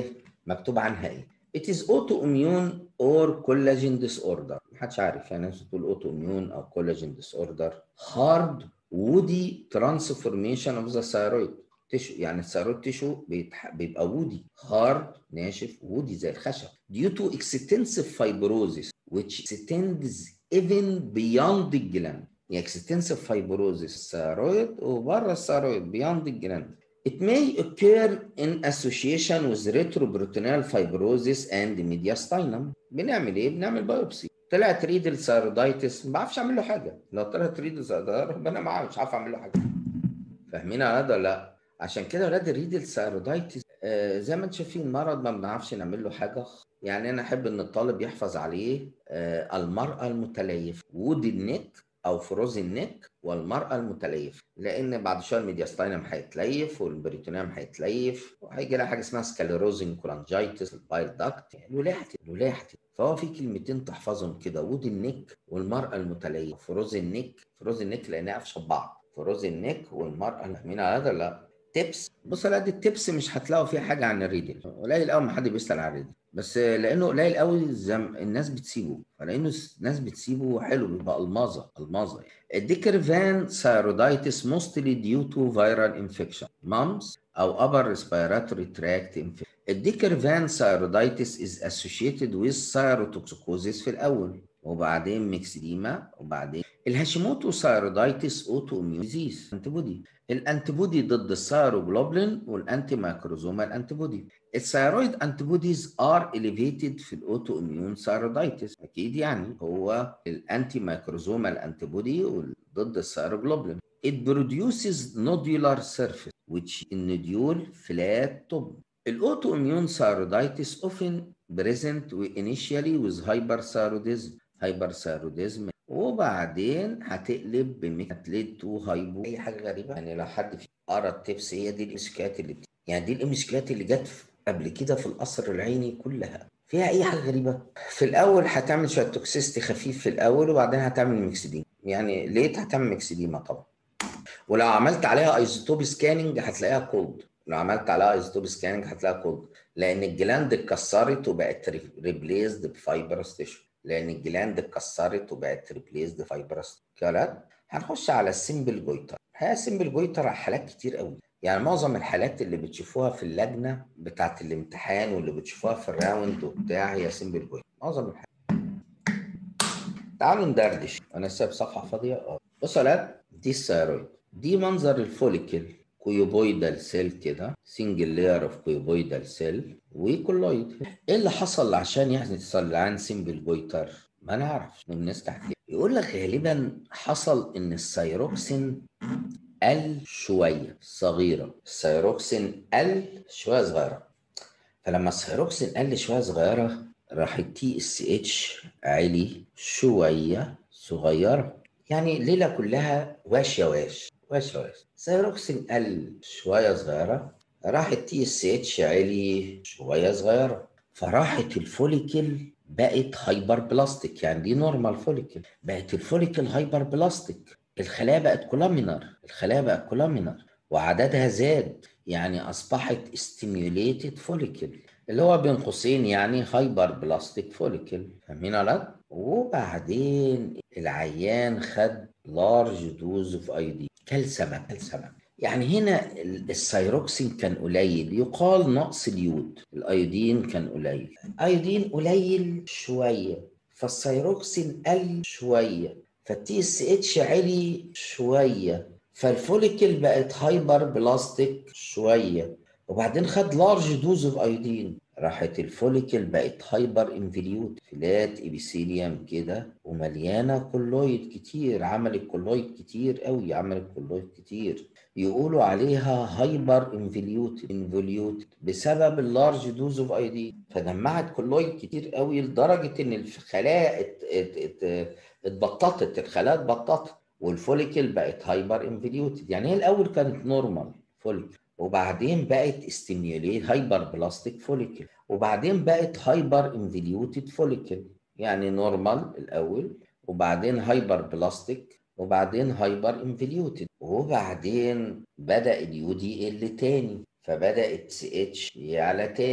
مكتوب عنها ايه؟ It is autoimmune or collagen disorder. محدش عارف يعني انت تقول autoimmune او collagen disorder. hard woody transformation of the thyroid tissue. يعني الثيرويد تيشو بيبقى وودي، hard ناشف، وودي زي الخشب. due to extensive fibrosis which extends even beyond the gland. يعني extensive fibrosis الثيرويد وبره الثيرويد beyond the gland. It may occur in association with retroperitoneal fibrosis and mediastinum. بنعمل ايه؟ بنعمل بايوبسي. طلعت ريدل ثايرويدايتس، ما بعرفش اعمل له حاجه. لو طلعت ريدل ثايرويدايتس ربنا معاه، مش عارف اعمل له حاجه. فاهمين هذا ولا لا؟ عشان كده ولاد الريدل ثايرويدايتس آه زي ما انتم شايفين مرض ما بنعرفش نعمل له حاجه. يعني انا احب ان الطالب يحفظ عليه آه المراه المتليفه، وود النك او فروز النك، والمراه المتليفه، لان بعد شويه الميدياستاينم هيتليف والبريتونيوم هيتليف وهيجي لها حاجه اسمها سكاليروزنج كولانجايتس، البايل داكت، الولاحه الولاحه. فهو في كلمتين تحفظهم كده، وود النك والمراه المتليفه. فروز النك، فروز النك لانها في بعض، فروز النك والمراه. فاهمين هذا لا؟ تيبس. بص لا، دي التيبس مش هتلاقوا فيها حاجه عن الريدل، قليل قوي ما حد بيسال عن الريدل، بس لانه قليل قوي زم... الناس بتسيبه، فلانه الناس بتسيبه حلو، بيبقى الماظه الماظه. الديكرفان ثايرويدايتس mostly due to viral infection mumps او upper respiratory tract infection. الديكرفان ثايرويدايتس is associated with thyrotoxicosis في الاول، وبعدين ميكسديما، وبعدين الهاشيموتو ثايرويدايتس اوتو اميون ديزيز. انتيبودي، الانتيبودي ضد الثايروجلوبولين والانتي مايكروزومال انتيبودي. الثايرويد انتيبوديز ار اليفيتد في الاوتو اميون ثايرويدايتس اكيد، يعني هو الانتي مايكروزومال انتيبودي ضد الثايروجلوبولين. It produces nodular surface which النوديول فلات توب. الاوتو اميون ثايرويدايتس often present initially with hyperthyroidism hyperthyroidism وبعدين هتقلب بميكاتليد تو هايبو. اي حاجه غريبه يعني. لو حد في قرا التبس، هي دي الامسكات اللي بت... يعني دي الامسكات اللي جت قبل كده في القصر العيني كلها فيها اي حاجه غريبه. في الاول هتعمل شويه توكسيستي خفيف في الاول، وبعدين هتعمل ميكسيديما. يعني ليه هتعمل ميكسيديما طبعا. ولو عملت عليها ايزوتوب سكاننج هتلاقيها كولد. لو عملت عليها ايزوتوب سكاننج هتلاقيها كولد، لان الجلاند اتكسرت وبقت ريبليسد بفايبرس تيشو. لان الجلاند اتكسرت وبقت ريبليسد فايبرس كلام. هنخش على السمبل جويتر. هي السمبل جويتر على حالات كتير قوي، يعني معظم الحالات اللي بتشوفوها في اللجنه بتاعه الامتحان واللي بتشوفوها في الراوند وبتاع هي سمبل جويتر معظم الحالات. تعالوا ندردش. انا سايب صفحه فاضيه. اه بصوا يا ولاد، دي الثيرويد، دي منظر الفوليكل، كويوبويدال سيل كده، سنجل لاير اوف كويوبويدال سيل وكولويد. ايه اللي حصل عشان يحصل عن سمبل جويتر؟ ما نعرفش، الناس تحكي. يقول لك غالبا حصل ان الثيروكسين قل شويه صغيره. الثيروكسين قل شويه صغيره، فلما الثيروكسين قل شويه صغيره راح التي اس اتش عالي شويه صغيره. يعني الليله كلها واش يا واش واش يا واش. ثيروكسين قل شويه صغيره، راح التي اس اتش عالي شويه صغيره، فراحت الفوليكل بقت هايبر بلاستيك. يعني دي نورمال فوليكل، بقت الفوليكل هايبر بلاستيك. الخلايا بقت كولامينر، الخلايا بقت كولامينر وعددها زاد، يعني اصبحت ستيميوليتد فوليكل، اللي هو بين قوسين يعني هايبر بلاستيك فوليكل. فاهمين ولا لا؟ وبعدين العيان خد لارج دوز اوف اي دي، كل سمك كل سمك. يعني هنا الثيروكسين كان قليل، يقال نقص اليود. الايودين كان قليل، ايودين قليل شويه، فالثيروكسين قل شويه، فالتي اس اتش علي شويه، فالفوليكل بقت هايبر بلاستيك شويه، وبعدين خد لارج دوز اوف ايودين، راحت الفوليكل بقت هايبر انفليوت، فلات ابيثيليوم كده ومليانه كولويد كتير، عملت كولويد كتير قوي، عملت كولويد كتير. يقولوا عليها هايبر انفليوت انفليوت بسبب اللارج دوز اوف ايودين، فجمعت كولويد كتير قوي لدرجه ان الخلايا ات ات ات اتبططت، الخلايا اتبططت والفوليكل بقت هايبر انفليوتد. يعني هي الاول كانت نورمال فوليكل، وبعدين بقت استيميوليت هايبر بلاستيك فوليكل، وبعدين بقت هايبر انفليوتد فوليكل. يعني نورمال الاول، وبعدين هايبر بلاستيك، وبعدين هايبر انفليوتد، وبعدين بدا اليو دي ال تاني، فبدا اتس اتش يعلى تاني،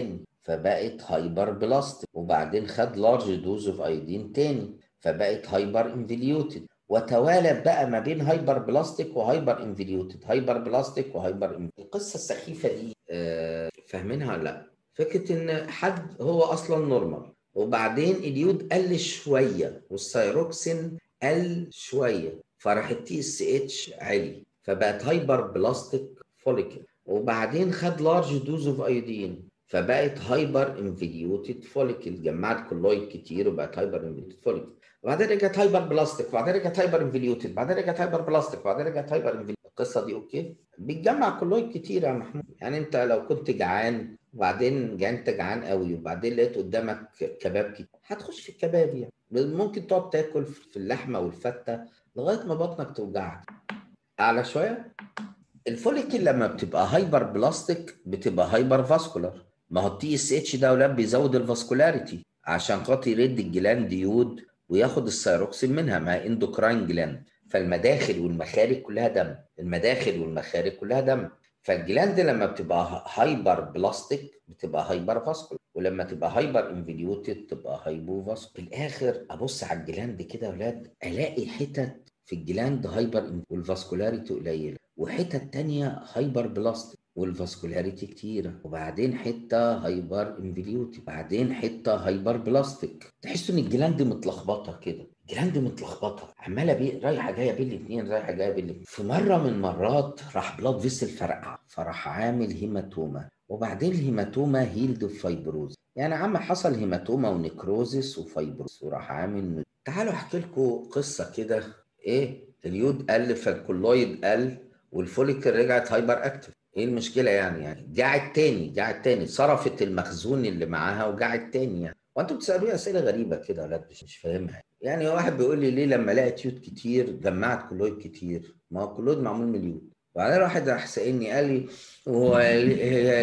فبقت هايبر بلاستيك، وبعدين خد لارج دوز اوف ايودين تاني فبقت هايبر انفليوتد، وتوالت بقى ما بين هايبر بلاستيك وهايبر انفليوتد، هايبر بلاستيك وهايبر انفليوتد. القصه السخيفه دي آه فاهمينها ولا لا؟ فكره ان حد هو اصلا نورمال وبعدين اليود قل شويه والثيروكسين قل شويه فراح التي اس اتش عالي فبقت هايبر بلاستيك فوليكل، وبعدين خد لارج دوز اوف ايودين فبقت هايبر انفليوتد فوليكل، جمعت كلويد كتير وبقت هايبر انفليوتد فوليكل، وبعدين رجعت هايبر بلاستيك، وبعدين رجعت هايبر انفليوتد، بعدين رجعت هايبر بلاستيك، وبعدين رجعت هايبر انفليوتد. القصه دي اوكي؟ بتجمع كلويد كتير يا محمود. يعني انت لو كنت جعان وبعدين انت جعان قوي وبعدين لقيت قدامك كباب كتير هتخش في الكباب، يعني ممكن تقعد تاكل في اللحمه والفته لغايه ما بطنك توجعك. اعلى شويه. الفوليكل لما بتبقى هايبر بلاستيك بتبقى هايبر فاسكولار، ما هو التي اس اتش ده اولاد بيزود الفاسكولاريتي عشان خاطر يرد الجلاند يود وياخد الثيروكسين منها، ما هي اندوكراين جلاند، فالمداخل والمخارج كلها دم، المداخل والمخارج كلها دم، فالجلاند لما بتبقى هايبر بلاستيك بتبقى هايبر فاسكولار، ولما تبقى هايبر انفليوتد تبقى هايبو فاسكولار. في الاخر ابص على الجلاند كده يا اولاد الاقي حتت في الجلاند هايبر والفاسكولاريتي قليله، وحتت تانية هايبر بلاستيك والفاسكولاريتي كتيرة، وبعدين حتة هايبر انفليوتي، بعدين حتة هايبر بلاستيك. تحسوا ان الجلاند متلخبطة كده، الجلاند متلخبطة عمالة بي رايحة جاية بين الاثنين، رايحة جاية بين الاثنين. في مرة من مرات راح بلاد فيسل فرقع فراح عامل هيماتوما، وبعدين الهيماتوما هيلد فايبروز، يعني عم حصل هيماتوما ونكروزس وفايبروز وراح عامل. تعالوا احكي لكم قصة كده. ايه اليود قل فالكولويد قل والفوليكل رجعت هايبر اكتف، ايه المشكله يعني؟ يعني جاعت تاني، جاعت تاني، صرفت المخزون اللي معاها وجاعت تاني يعني. وانتوا بتسالوني اسئله غريبه كده لا مش, مش فاهمها. يعني واحد بيقول لي ليه لما لقيت يود كتير جمعت كولويد كتير؟ ما هو كولويد معمول من اليود. وبعدين واحد راح سالني قال لي هو هي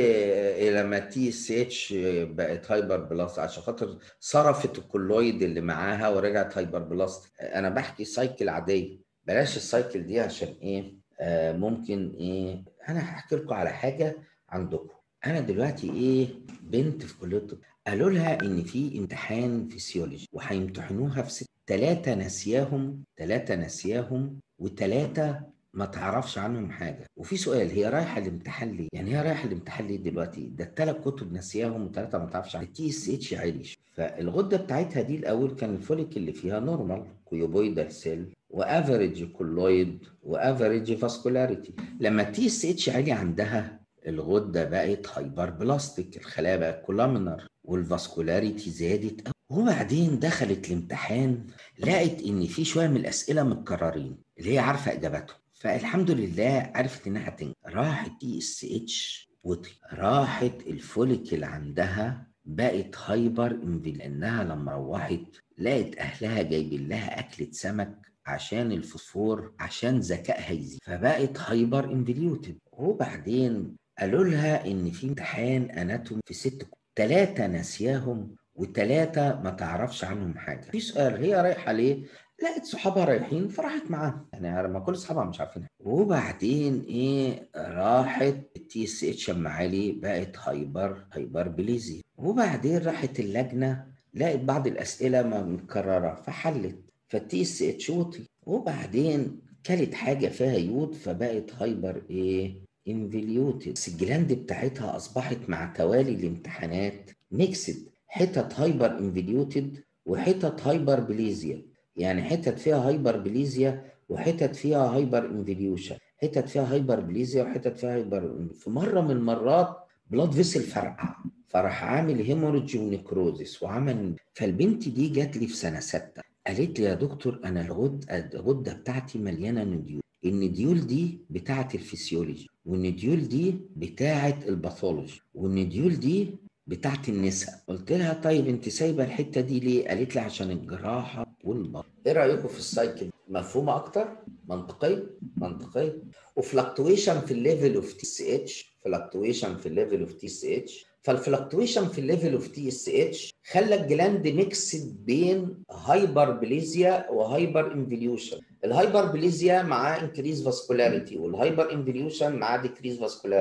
ليه لما تي اس اتش بقت هايبر بلاست؟ عشان خاطر صرفت الكولويد اللي معاها ورجعت هايبر بلاست. انا بحكي سايكل عاديه، بلاش السايكل دي عشان ايه؟ آه ممكن ايه؟ انا هحكي لكم على حاجه عندكم. انا دلوقتي ايه؟ بنت في كليه الطب قالوا لها ان في امتحان فيسيولوجي وهيمتحنوها في ست، ثلاثه ناسياهم، ثلاثه ناسياهم وثلاثه ما تعرفش عنهم حاجه. وفي سؤال، هي رايحه الامتحان ليه؟ يعني هي رايحه الامتحان ليه دلوقتي؟ ده الثلاث كتب ناسياهم وثلاثه ما تعرفش عنهم. التي اس اتش عالي، فالغده بتاعتها دي الاول كان الفوليك اللي فيها نورمال كيوبويدال سيل وافريج كولويد وافريج فاسكولاريتي. لما التي اس اتش عالي عندها الغده بقت هايبر بلاستيك، الخلايا بقت كولامينر والفاسكولاريتي زادت. وبعدين دخلت الامتحان لقت ان في شويه من الاسئله متكررين اللي هي عارفه اجاباتهم، فالحمد لله عرفت انها هتنجح. راحت تي اس اتش وطي، راحت الفوليكل عندها بقت هايبر انفل، لانها لما روحت لقت اهلها جايبين لها اكله سمك عشان الفوسفور عشان ذكائها يزيد، فبقت هايبر انفليوتد. وبعدين قالوا لها ان في امتحان اناتومي في ست، ثلاثه ناسياهم وثلاثه ما تعرفش عنهم حاجه. في سؤال، هي رايحه ليه؟ لقيت صحابها رايحين فراحت معاهم، يعني ما كل صحابها مش عارفين. وبعدين ايه؟ راحت التي اس اتش اما عالي بقت هايبر هايبر بليزي. وبعدين راحت اللجنه لقت بعض الاسئله ما متكرره فحلت، فالتي اس اتش وطي. وبعدين كلت حاجه فيها يود فبقت هايبر ايه؟ انفليوتد. بس الجلاند بتاعتها اصبحت مع توالي الامتحانات ميكسد، حتت هايبر انفليوتد وحتت هايبر بليزيا، يعني حتت فيها هايبر بليزيا وحتت فيها هايبر انفليوشن، حتت فيها هايبر بليزيا وحتت فيها هايبر. في مره من المرات بلاد فيسل فرقع فراح عامل هيموريدج ونكروزس وعمل. فالبنت دي جات لي في سنه سته قالت لي يا دكتور انا الغده الغده بتاعتي مليانه نديول، النديول دي بتاعه الفسيولوجي والنديول دي بتاعه الباثولوجي والنديول دي بتاعت النساء. قلت لها طيب انت سايبه الحته دي ليه؟ قالت لي عشان الجراحه والبطن. ايه رايكم في السايكل؟ مفهومه اكتر؟ منطقيه؟ منطقيه. وفلكتويشن في الليفل اوف تي اس اتش، فلكتويشن في الليفل اوف تي اس اتش، فالفلكتويشن في الليفل اوف تي اس اتش خلى الجلاند ميكسد بين هايبر بليزيا وهايبر انفليوشن. الهايبر بليزيا معاه انكريز فاسكولاريتي والهايبر انفليوشن معاه ديكريز فاسكولاريتي،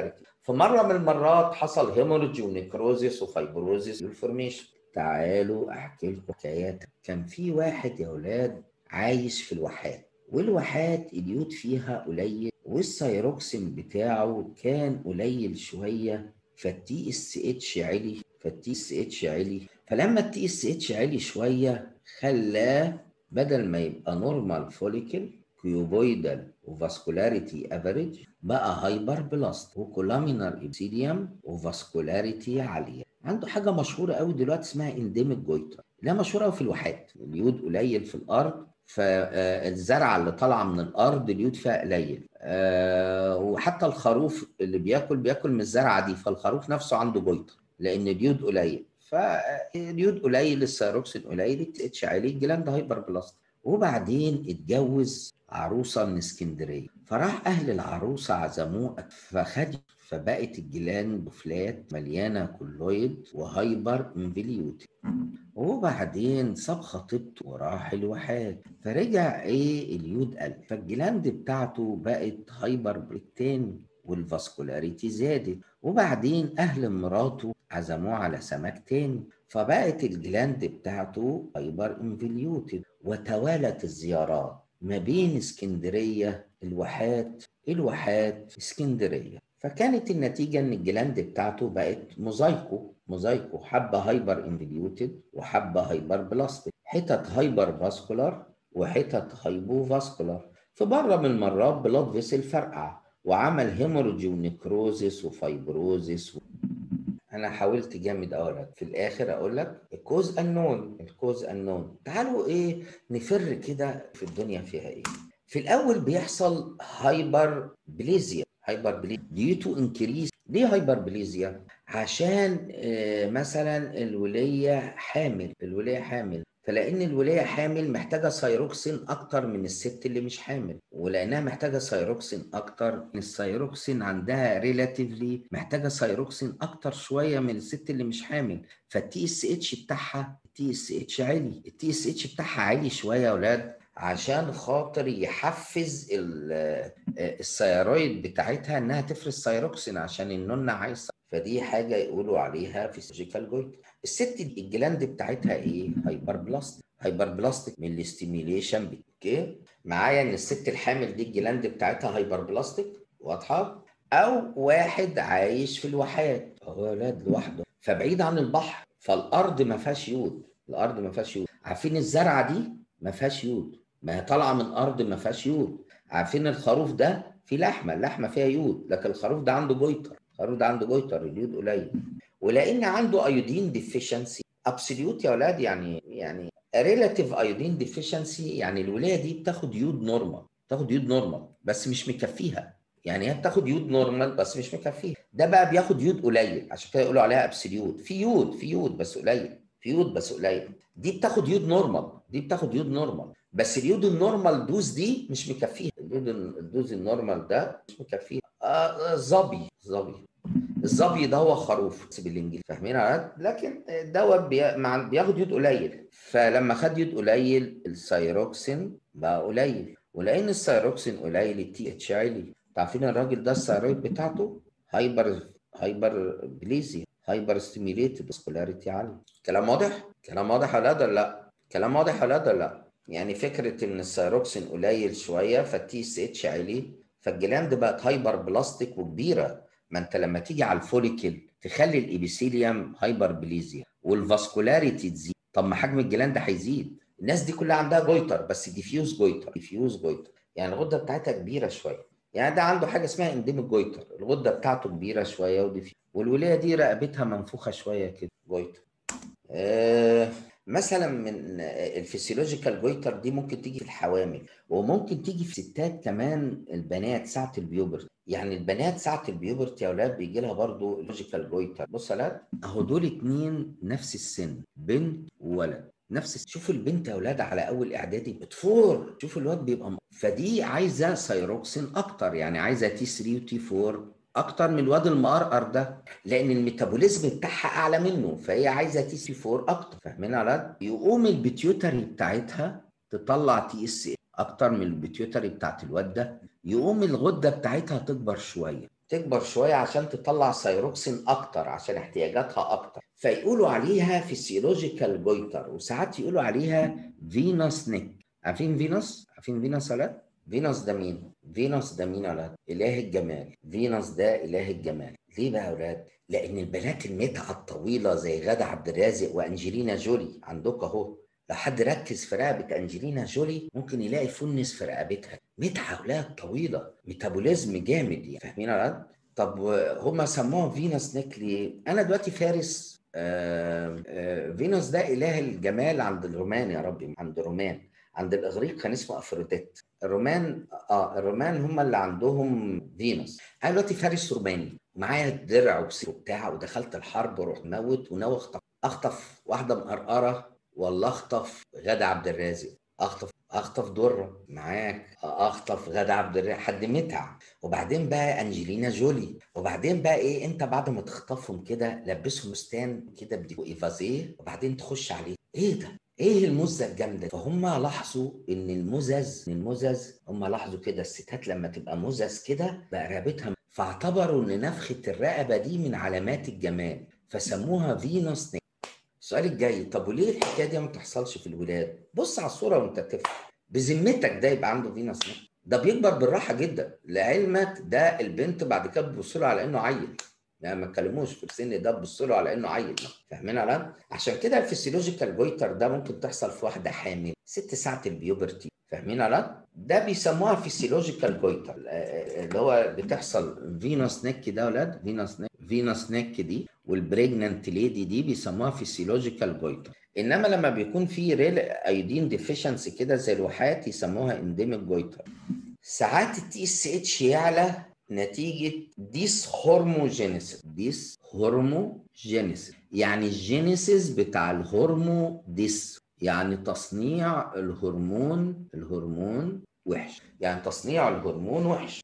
في مره من المرات حصل هيموريدج ونيكروزيس وفايبروزيس والفورميشن. تعالوا احكي لكم حكايات. كان في واحد يا اولاد عايش في الواحات، والواحات اليود فيها قليل والثيروكسين بتاعه كان قليل شويه، فالتي اس اتش علي فالتي اس اتش علي فلما التي اس اتش علي شويه خلاه بدل ما يبقى نورمال فوليكل كيوبويدال وفاسكولاريتي افريج بقى هايبر بلاست وكولامينار ابسيديوم وفاسكولاريتي عاليه. عنده حاجه مشهوره قوي دلوقتي اسمها انديميك جويتر، لا مشهوره قوي في الواحات. اليود قليل في الارض، فالزرعه اللي طالعه من الارض اليود فيها قليل، أه وحتى الخروف اللي بياكل بياكل من الزرعه دي، فالخروف نفسه عنده جويتر لان اليود قليل. فاليود قليل، الثيروكسين قليل، التي اتش عالي، الجلاند هايبر بلاست. وبعدين اتجوز عروسه من اسكندريه، فراح اهل العروسه عزموه فخد، فبقت الجلاند فلات مليانه كولويد وهايبر انفليوتد. وبعدين ساب خطيبته وراح الواحات، فرجع ايه اليود قل، فالجلاند بتاعته بقت هايبر بريتين والفاسكولاريتي زادت. وبعدين اهل مراته عزموه على سمك تاني، فبقت الجلاند بتاعته هايبر انفليوتد. وتوالت الزيارات ما بين اسكندريه الواحات الواحات اسكندريه، فكانت النتيجه ان الجلاند بتاعته بقت موزايكو موزايكو حبه هايبر انفليوتد وحبه هايبر بلاستيك، حتت هايبر فاسكولار وحتت هايبو فاسكولار. في مره من المرات بلاد فيسل فرقع وعمل هيموريدج ونيكروزيس وفايبروزيس و... انا حاولت جامد اقولك في الاخر اقول لك الكوز انون الكوز انون. تعالوا ايه نفر كده في الدنيا فيها ايه. في الاول بيحصل هايبر بليزيا هايبر بليزيا ديو تو انكريز. ليه هايبر بليزيا؟ عشان آه مثلا الوليه حامل الوليه حامل فلان الوليه حامل محتاجه ثيروكسين اكتر من الست اللي مش حامل، ولانها محتاجه ثيروكسين اكتر، الثيروكسين عندها ريلاتيفلي محتاجه ثيروكسين اكتر شويه من الست اللي مش حامل، فالتي اس اتش بتاعها التي اس اتش عالي التي اس اتش بتاعها عالي شويه يا اولاد، عشان خاطر يحفز الثيرويد بتاعتها انها تفرز ثيروكسين عشان النونه عايزه. فدي حاجه يقولوا عليها فيسيولوجيكال جويتر. الست الجلاند بتاعتها ايه؟ هايبر بلاستيك هايبر بلاستيك من الاستيميليشن. اوكي معايا ان الست الحامل دي الجلاند بتاعتها هايبر بلاستيك، واضحه؟ او واحد عايش في الواحات هو ولاد لوحده فبعيد عن البحر، فالارض ما فيهاش يود الارض ما فيهاش يود. عارفين الزرعه دي ما فيهاش يود، ما هي طالعه من ارض ما فيهاش يود. عارفين الخروف ده في لحمه اللحمه فيها يود، لكن الخروف ده عنده جويتر الخروف ده عنده جويتر اليود قليل. ولان عنده ايودين ديفيشنسي ابسوليوت يا اولاد، يعني يعني ريلاتيف ايودين ديفيشنسي، يعني الولايه دي بتاخد يود نورمال بتاخد يود نورمال بس مش مكفيها، يعني هي بتاخد يود نورمال بس مش مكفيها. ده بقى بياخد يود قليل عشان كده يقولوا عليها ابسوليوت. في يود في يود بس قليل في يود بس قليل. دي بتاخد يود نورمال دي بتاخد يود نورمال بس اليود النورمال دوز دي مش مكفيها. اليود الدوز النورمال ده مش مكفيها. آه ظبي ظبي الظبي ده هو خروف بالانجليزي، فاهمين عاد؟ لكن دوت بي... مع... بياخد يود قليل، فلما خد يود قليل الثيروكسين بقى قليل، ولان الثيروكسين قليل التي اتش عالي. عارفين الراجل ده الثيرويد بتاعته هايبر هايبر بليزيا هايبر ستيميليتد فاسكولاريتي عالي. كلام واضح؟ كلام واضح ولا لا؟ لا كلام واضح ولا لا؟ يعني فكره ان الثيروكسين قليل شويه فالتي اس اتش عالي، فالجلاند بقت هايبر بلاستيك وكبيره. ما انت لما تيجي على الفوليكل تخلي الابيثيليوم هايبر بليزيا والفاسكولاريتي تزيد، طب ما حجم الجلاند هيزيد. الناس دي كلها عندها جويتر بس ديفيوز جويتر ديفيوز جويتر يعني الغده بتاعتها كبيره شويه، يعني ده عنده حاجه اسمها انديميك جويتر، الغده بتاعته كبيره شويه وديفيوز، والوليه دي رقبتها منفوخه شويه كده جويتر. آه مثلا من الفسيولوجيكال جويتر دي ممكن تيجي في الحوامل، وممكن تيجي في ستات كمان البنات ساعه البيوبرتي. يعني البنات ساعه البيوبرتي يا اولاد بيجي لها برضه لوجيكال جويتر. بص يا اولاد اهو دول اتنين نفس السن، بنت وولد نفس السن. شوفوا البنت يا اولاد على اول اعدادي بتفور، شوفوا الواد بيبقى م... فدي عايزه ثيروكسين اكتر، يعني عايزه تي ثلاثة وتي أربعة اكتر من الواد المقرقر ده، لان الميتابوليزم بتاعها اعلى منه، فهي عايزه تي سي أربعة اكتر. فاهمين يا ولاد؟ يقوم البيتيوتري بتاعتها تطلع تي اس اكتر من البيتيوتري بتاعت الواد ده، يقوم الغده بتاعتها تكبر شويه تكبر شويه عشان تطلع ثايروكسين اكتر عشان احتياجاتها اكتر، فيقولوا عليها فيسيولوجيكال جويتر، وساعات يقولوا عليها فينوس نيك. عارفين فينوس؟ عارفين فينوس ولا لا؟ فينوس ده مين؟ فينوس ده مين يا ولاد؟ اله الجمال. فينوس ده اله الجمال. ليه بقى يا ولاد؟ لان البنات المتعه الطويله زي غادة عبد الرازق وانجلينا جولي عندك اهو، لو حد ركز في رقبه انجلينا جولي ممكن يلاقي فنس في رقبتها، متعه اولاد طويله، ميتابوليزم جامد يعني. فاهمين يا ولاد؟ طب هما سموها فينوس نيك ليه؟ انا دلوقتي فارس. آه آه فينوس ده اله الجمال عند الرومان يا ربي، عند الرومان. عند الاغريق كان اسمه افروديت. الرومان اه الرومان هم اللي عندهم فينوس. انا دلوقتي فارس روماني، معايا درع وسيف وبتاع، ودخلت الحرب ورحت موت وناوي اخطف اخطف واحده مقرقره، ولا اخطف غادة عبد الرازق؟ اخطف اخطف دره معاك، اخطف غادة عبد الرازق، حد متع. وبعدين بقى انجلينا جولي، وبعدين بقى ايه، انت بعد ما تخطفهم كده لبسهم فستان كده بدي ايفازيه، وبعدين تخش عليه، ايه ده؟ ايه المزه الجامده؟ فهم لاحظوا ان المزز من المزز، هم لاحظوا كده الستات لما تبقى مزز كده بقى رقبتها، فاعتبروا ان نفخه الرقبه دي من علامات الجمال، فسموها فينوس نيك. السؤال الجاي، طب وليه الحكايه دي ما بتحصلش في الولاد؟ بص على الصوره وانت تفهم. بذمتك ده يبقى عنده فينوس نيك؟ ده بيكبر بالراحه جدا، لعلمك ده البنت بعد كده بتبص له على انه عيل، يعني ما تكلموش في السن ده تبص له على انه عيل. فاهمين على؟ عشان كده الفسيولوجيكال جويتر ده ممكن تحصل في واحده حامل ست ساعه البيوبرتي. فاهمين على؟ ده بيسموها فسيولوجيكال جويتر، اللي هو بتحصل فينوس نيك ده يا ولاد، فينوس نيك فينوس نيك دي والبريجننت ليدي دي بيسموها فسيولوجيكال جويتر. انما لما بيكون في ريل ايودين ديفيشنسي كده زي الواحات يسموها انديميك جويتر. ساعات التي اس اتش يعلى نتيجه ديس هرموجينيسيس. ديس هرموجينيسيس يعني الجينيسيس بتاع الهرمو ديس، يعني تصنيع الهرمون الهرمون وحش، يعني تصنيع الهرمون وحش،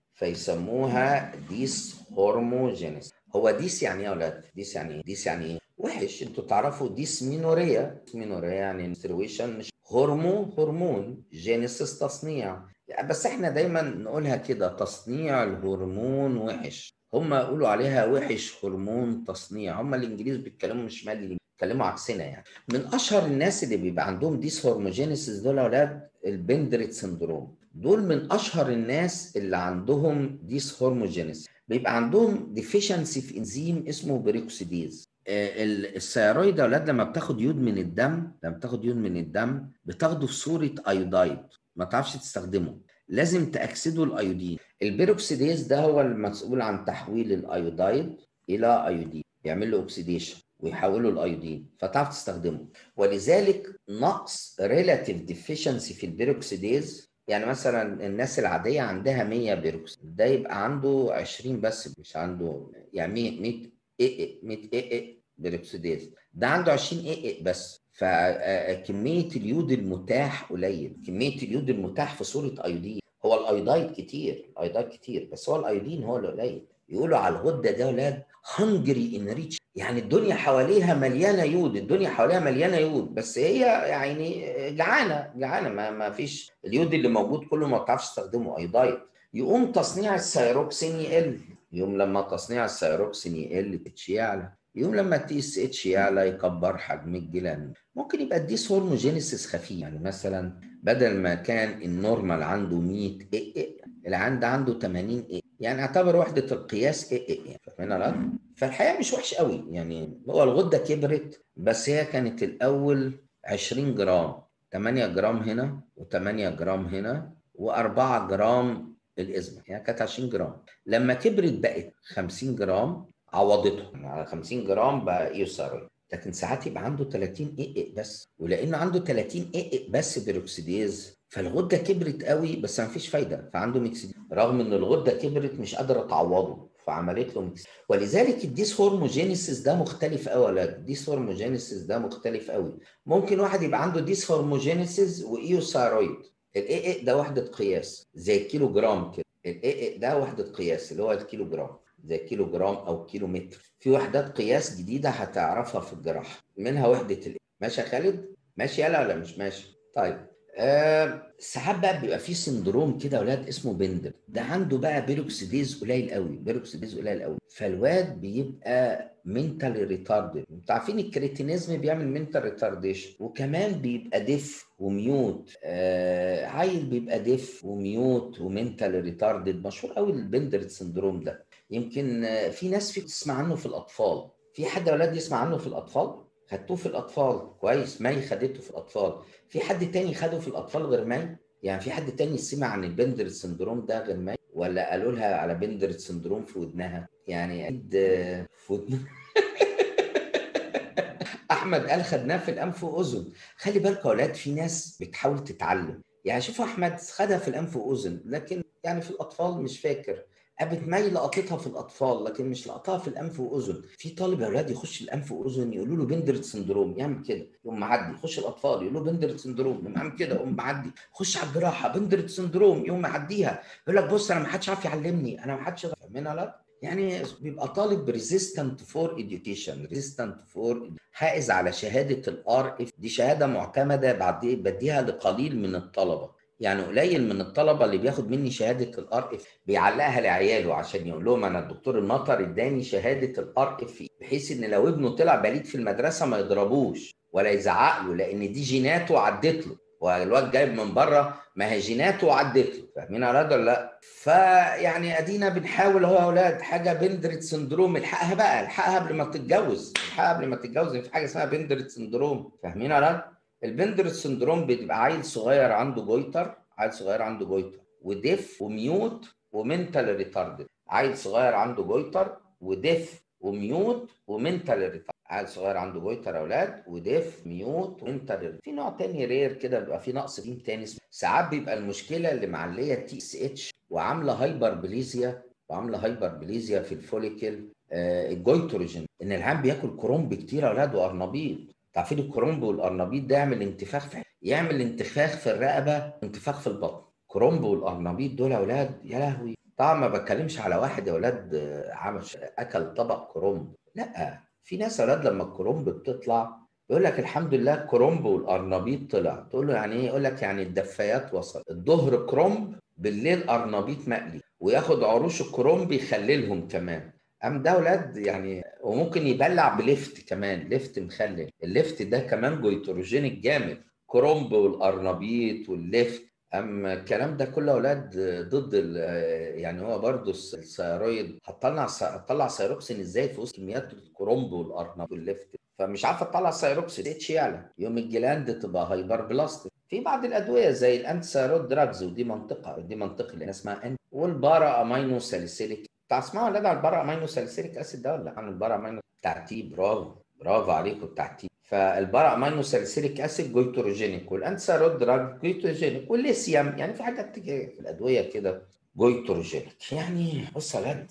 فيسموها ديس هرموجينيسيس. هو ديس يعني ايه يا اولاد؟ ديس يعني ايه؟ ديس يعني ايه؟ وحش. انتوا تعرفوا ديس مينوريا، مينوريا يعني menstruation، مش هرمو هرمون، جينيسيس تصنيع. بس احنا دايما نقولها كده، تصنيع الهرمون وحش، هم يقولوا عليها وحش هرمون تصنيع. هم الانجليز بيتكلموا مش مالي، بيتكلموا عكسنا يعني. من اشهر الناس اللي بيبقى عندهم ديس هرموجينيسيس دول يا اولاد البندريت سندروم. دول من اشهر الناس اللي عندهم ديس هرموجينيسيس، بيبقى عندهم ديفيشنسي في انزيم اسمه بريكسيديز. الثيرويد يا اولاد لما بتاخد يود من الدم، لما بتاخد يود من الدم بتاخده في صوره ايودايد، ما تعرفش تستخدمه، لازم تاكسده الايودين. البيروكسيديز ده هو المسؤول عن تحويل الايودايد الى ايودين، يعمل له اوكسيديشن ويحوله الايودين فتعرف تستخدمه. ولذلك نقص ريلاتيف ديفيشنسي في البيروكسيديز، يعني مثلا الناس العاديه عندها مية بيروكسيديز، ده يبقى عنده عشرين بس، مش عنده يعني مية اي مية اي بيروكسيديز، ده عنده عشرين اي بس. فكميه اليود المتاح قليل، كميه اليود المتاح في صوره ايودين. هو الايودايد كتير، الايودايد كتير بس هو الايودين هو اللي قليل. يقولوا على الغده ده ولاد هنجري انريتش، يعني الدنيا حواليها مليانه يود، الدنيا حواليها مليانه يود بس هي يعني جعانه جعانه، ما, ما فيش اليود اللي موجود كله ما بتعرفش تستخدمه ايودايد. يقوم تصنيع الثيروكسين يقل، يوم لما تصنيع الثيروكسين يقل تتش يعلى، يوم لما التي اس اتش يعلى يكبر حجم الجلاند. ممكن يبقى الديس هرموجينيسيس خفيف، يعني مثلا بدل ما كان النورمال عنده مية اي اي العند عنده تمانين اي، يعني اعتبر وحده القياس اي اي يعني. فاهمين ولا؟ فالحقيقه مش وحش قوي يعني، هو الغده كبرت بس هي كانت الاول عشرين جرام، تمانية جرام هنا و8 جرام هنا و4 جرام الازمه، يعني كانت عشرين جرام، لما كبرت بقت خمسين جرام عوضتهم على خمسين جرام بقى ايوسارويد. لكن ساعات يبقى عنده تلاتين اي اي بس، ولانه عنده تلاتين اي اي بس بيروكسيديز فالغده كبرت قوي بس ما فيش فايده، فعنده ميكسيديز رغم ان الغده كبرت مش قادره تعوضه فعملت له ميكس. ولذلك الديس هرموجينيسيس ده مختلف قوي ولا الديس هرموجينيسيس ده مختلف قوي. ممكن واحد يبقى عنده ديس هرموجينيسيس وايوثايرويد، الاي اي ده وحده قياس زي الكيلو جرام كده، الاي اي ده وحده قياس اللي هو الكيلو جرام، زي كيلو جرام او كيلو متر. في وحدات قياس جديده هتعرفها في الجراحه، منها وحده الاي. ماشي يا خالد؟ ماشي يلا ولا مش ماشي؟ طيب آه ساعات بقى بيبقى في سندروم كده اولاد اسمه بندر، ده عنده بقى بيروكسيديز قليل قوي، بيروكسيديز قليل قوي، فالواد بيبقى منتال ريتاردد. انتوا عارفين الكريتينيزم بيعمل منتال ريتارديشن، وكمان بيبقى ديف وميوت. آه عيل بيبقى ديف وميوت ومنتال ريتاردد، مشهور قوي البندر سندروم ده. يمكن آه في ناس في تسمع عنه في الاطفال، في حد اولاد يسمع عنه في الاطفال؟ خدتوه في الاطفال كويس، مي خدته في الاطفال. في حد تاني خده في الاطفال غير مي؟ يعني في حد تاني سمع عن البندر سندروم ده غير مي، ولا قالوا لها على بندر سندروم في ودنها؟ يعني اكيد في ودنها. احمد قال خدناه في الانف واذن. خلي بالكوا يا اولاد، في ناس بتحاول تتعلم، يعني شوفوا احمد خدها في الانف واذن، لكن يعني في الاطفال مش فاكر. قامت مي لقطتها في الاطفال لكن مش لقطها في الانف واذن. في طالب يا اولاد يخش الانف واذن يقولوا له بندرت سندروم، يعمل كده يقوم معدي. يخش الاطفال يقولوا له بندرت سندروم، يقوم عامل كده يقوم معدي. خش على الجراحه بندرت سندروم، يقوم معديها. يقول لك بص انا ما حدش عارف يعلمني، انا ما حدش فاهمينها. لا يعني بيبقى طالب ريزيستنت فور اديوكيشن، ريزيستنت فور، حائز على شهاده الار اف، دي شهاده معتمده بعد بديها لقليل من الطلبه. يعني قليل من الطلبه اللي بياخد مني شهاده الار اف بيعلقها لعياله عشان يقول لهم انا الدكتور المطر اداني شهاده الار اف، بحيث ان لو ابنه طلع بليد في المدرسه ما يضربوش ولا يزعق له، لان دي جيناته عدت له، والواد جايب من بره ما هي جيناته عدت له. فاهمين يا اولاد ولا لا؟ فيعني ادينا بنحاول اهو يا اولاد. حاجه بندرت سندروم، الحقها بقى، الحقها قبل ما تتجوز، الحقها قبل ما تتجوز. في حاجه اسمها بندرت سندروم، فاهمين يا اولاد؟ البندرت سندروم بيبقى عيل صغير عنده جويتر، عيل صغير عنده جويتر وديف وميوت ومنتال ريتاردد. عيل صغير عنده جويتر وديف وميوت ومنتال ريتاردد. عيل صغير عنده جويتر اولاد وديف ميوت ومنتال. في نوع تاني رير كده بيبقى في نقص فيه تاني، ساعات بيبقى المشكله اللي معليه تي اس اتش وعامله هايبربليزيا، وعامله هايبربليزيا في الفوليكل. آه الجويتروجين، ان العيان بياكل كرومب كتير اولاد وارنبيط. تعرفين الكرومب والارنبيط ده يعمل انتفاخ في يعمل انتفاخ في الرقبه، انتفاخ في البطن. كرومب والارنبيط دول يا اولاد يا لهوي. طبعا ما بتكلمش على واحد يا اولاد عمل اكل طبق كرومب، لا، في ناس يا اولاد لما الكرومب بتطلع يقول لك الحمد لله كرومب والارنبيط طلع. تقول له يعني ايه؟ يقول لك يعني الدفايات وصل، الظهر كرومب بالليل ارنبيط مقلي، وياخد عروش الكرومب يخللهم كمان. قام ده ولاد يعني، وممكن يبلع بليفت كمان، ليفت مخلل. الليفت ده كمان جويتروجينيك جامد، كرومب والارنبيط والليفت. اما الكلام ده كله اولاد ضد يعني هو برضو الثيرويد. هتطلع هتطلع ثيروكسين ازاي في وسط كميات الكرومب والارنب والليفت؟ فمش عارفه تطلع ثيروكسين، اتش يعلى، يوم الجلاند تبقى هايبر بلاستيك. في بعض الادويه زي الانتي ثيرويد دراجز، ودي منطقه، دي منطقه اللي اسمها ان، والبارا امينو ساليسيليك. تسمعوا ولا على البارا امينو ساليسيليك اسيد ده ولا عن البارا امينو بتاع تي؟ برافو برافو عليكم بتاع تي. فالبارا امينو ساليسيليك اسيد جويتروجينيك، والانتي ثيرويد دراج جويتروجينيك، والليثيوم. يعني في حاجات في الادويه كده جويتروجينيك. يعني بص يا ولاد،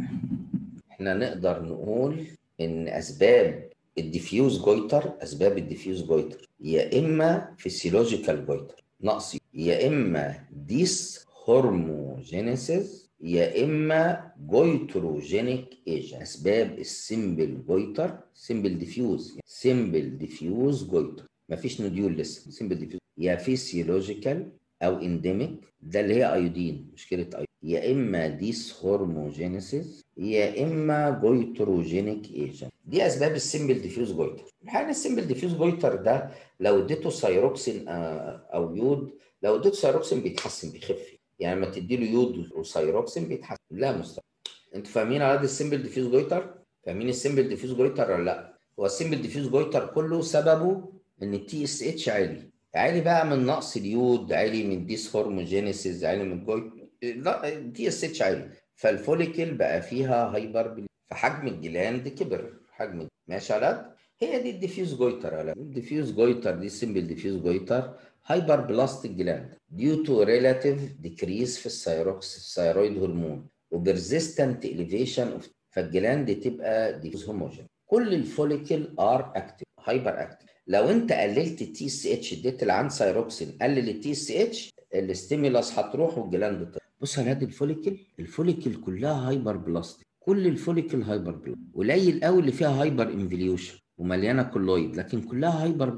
احنا نقدر نقول ان اسباب الديفيوز جويتر، اسباب الديفيوز جويتر يا اما فيسيولوجيكال جويتر نقص، يا اما ديس هرموجينيسيس، يا اما جويتروجينيك ايجنت. اسباب السمبل جويتر، سمبل ديفيوز، سمبل ديفيوز جويتر مفيش نوديول لسه، سمبل ديفيوز، يا فيسيولوجيكال او انديميك، ده اللي هي ايودين، مشكله ايودين، يا اما ديس هرموجينيسيس، يا اما جويتروجينيك ايجنت. دي اسباب السمبل ديفيوز جويتر. الحقيقه السمبل ديفيوز جويتر ده لو اديته سيروكسين او يود، لو اديته سيروكسين بيتحسن بيخف، يعني لما تدي له يود وسيروكسين بيتحسن. لا مستحيل. انتوا فاهمين على السمبل ديفيوز جويتر؟ فاهمين السمبل ديفيوز جويتر ولا لا؟ هو السمبل ديفيوز جويتر كله سببه ان التي اس اتش عالي، عالي بقى من نقص اليود، عالي من ديس هرموجينيسيس، عالي من جويتر، لا التي اس اتش عالي، فالفوليكل بقى فيها هايبر، فحجم الجلاند كبر، حجم ماشي على. هي دي الديفيوز جويتر يا ولاد. الديفيوز جويتر دي سمبل ديفيوز جويتر هايبر بلاستيك جلاند ديو تو ريلاتيف ديكريس في الثيروكس الثيرويد هرمون وبرزيستنت اليفيشن اوف، فالجلاند تبقى ديفيوز هوموجين. كل الفوليكل ار اكتف هايبر اكتف. لو انت قللت التي اس اتش، اديت العن ثيروكسين قلل التي اس اتش، الاستيمولاس هتروح والجلاند تطلع. بص يا نادي، الفوليكل الفوليكل كلها هايبر بلاستيك، كل الفوليكل هايبر بلاستيك، قليل قوي اللي فيها هايبر انفليوشن ومليانه كولويد، لكن كلها هايبر بلاستيك.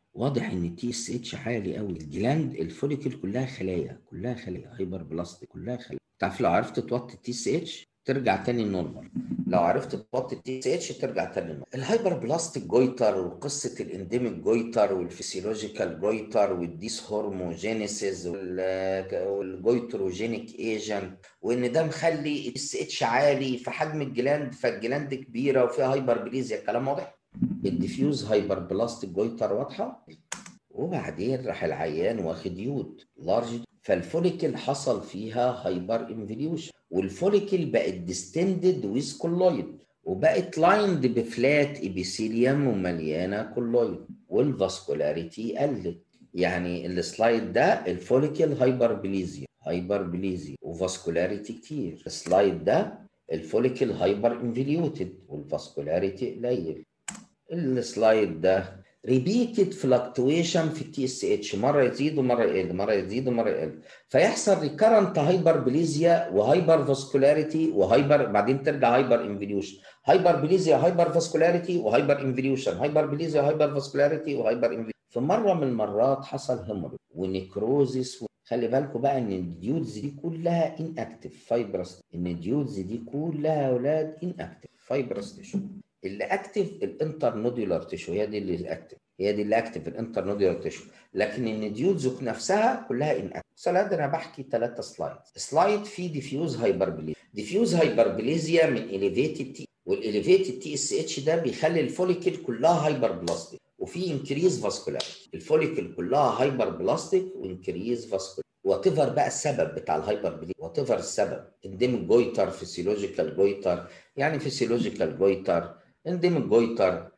واضح ان التي اس اتش عالي قوي. الجلاند الفوليكل كلها خلايا، كلها خلايا هايبر بلاستيك، كلها خلايا. تعرف لو عرفت توطي التي اس اتش ترجع تاني نورمال، لو عرفت توطي التي اس اتش ترجع تاني نورمال. الهايبر بلاستيك جويتر وقصه الانديميك جويتر والفسيولوجيكال جويتر والديس هورموجينيسيس والجويتروجينيك ايجنت، وان ده مخلي التي اس اتش عالي في حجم الجلاند، فالجلاند كبيره وفيها هايبر بليزيا. الكلام واضح؟ الديفيوز هايبر بلاستيك جويتر واضحه. وبعدين راح العيان واخد يود لارج، فالفوليكل حصل فيها هايبر انفليوشن، والفوليكل بقت ديستندد ويز كولويد، وبقت لايند بفلات ابيثيليوم ومليانه كولويد، والفاسكولاريتي قلت. يعني السلايد ده الفوليكل هايبر بليزيا، هايبر بليزيا وفاسكولاريتي كتير. السلايد ده الفوليكل هايبر انفليوتد والفاسكولاريتي قليل. السلايد ده ريبيتد فلكتويشن في التي اس اتش، مره يزيد ومره يقل، مره يزيد ومره يقل، فيحصل ريكرنت هايبر بليزيا وهايبر فاسكولاريتي وهايبر، بعدين ترجع هايبر انفليوشن، هايبر بليزيا هايبر فاسكولاريتي وهايبر انفليوشن، هايبر بليزيا هايبر فاسكولاريتي وهايبر انفليوشن. في مره من المرات حصل هيموريج ونيكروزيس. خلي بالكم بقى ان الديودز دي كلها ان اكتف فايبرس، ان الديودز دي كلها يا اولاد ان اكتف فايبرس تيشو. اللي اكتف الانترنوديولار تيشو، هي دي اللي اكتف، هي دي اللي اكتف الانترنوديولار تيشو، لكن النديولز نفسها كلها ان اكتف. سلايد انا بحكي ثلاثه سلايد. سلايد فيه ديفيوز هايبربليزيا، ديفيوز هايبربليزيا من اليفيتد تي، والاليفيتد تي اس اتش ده بيخلي الفوليكل كلها هايبر بلاستيك، وفي انكريز فاسكولاريتي. الفوليكل كلها هايبر بلاستيك وانكريز فاسكولاريتي. وات ايفر بقى السبب بتاع الهايبر بليزيا، وات ايفر السبب، انديميك جويتر، فيسيولوجيكال جويتر، يعني فيسيولوجيكال جويتر، انديميك جويتر،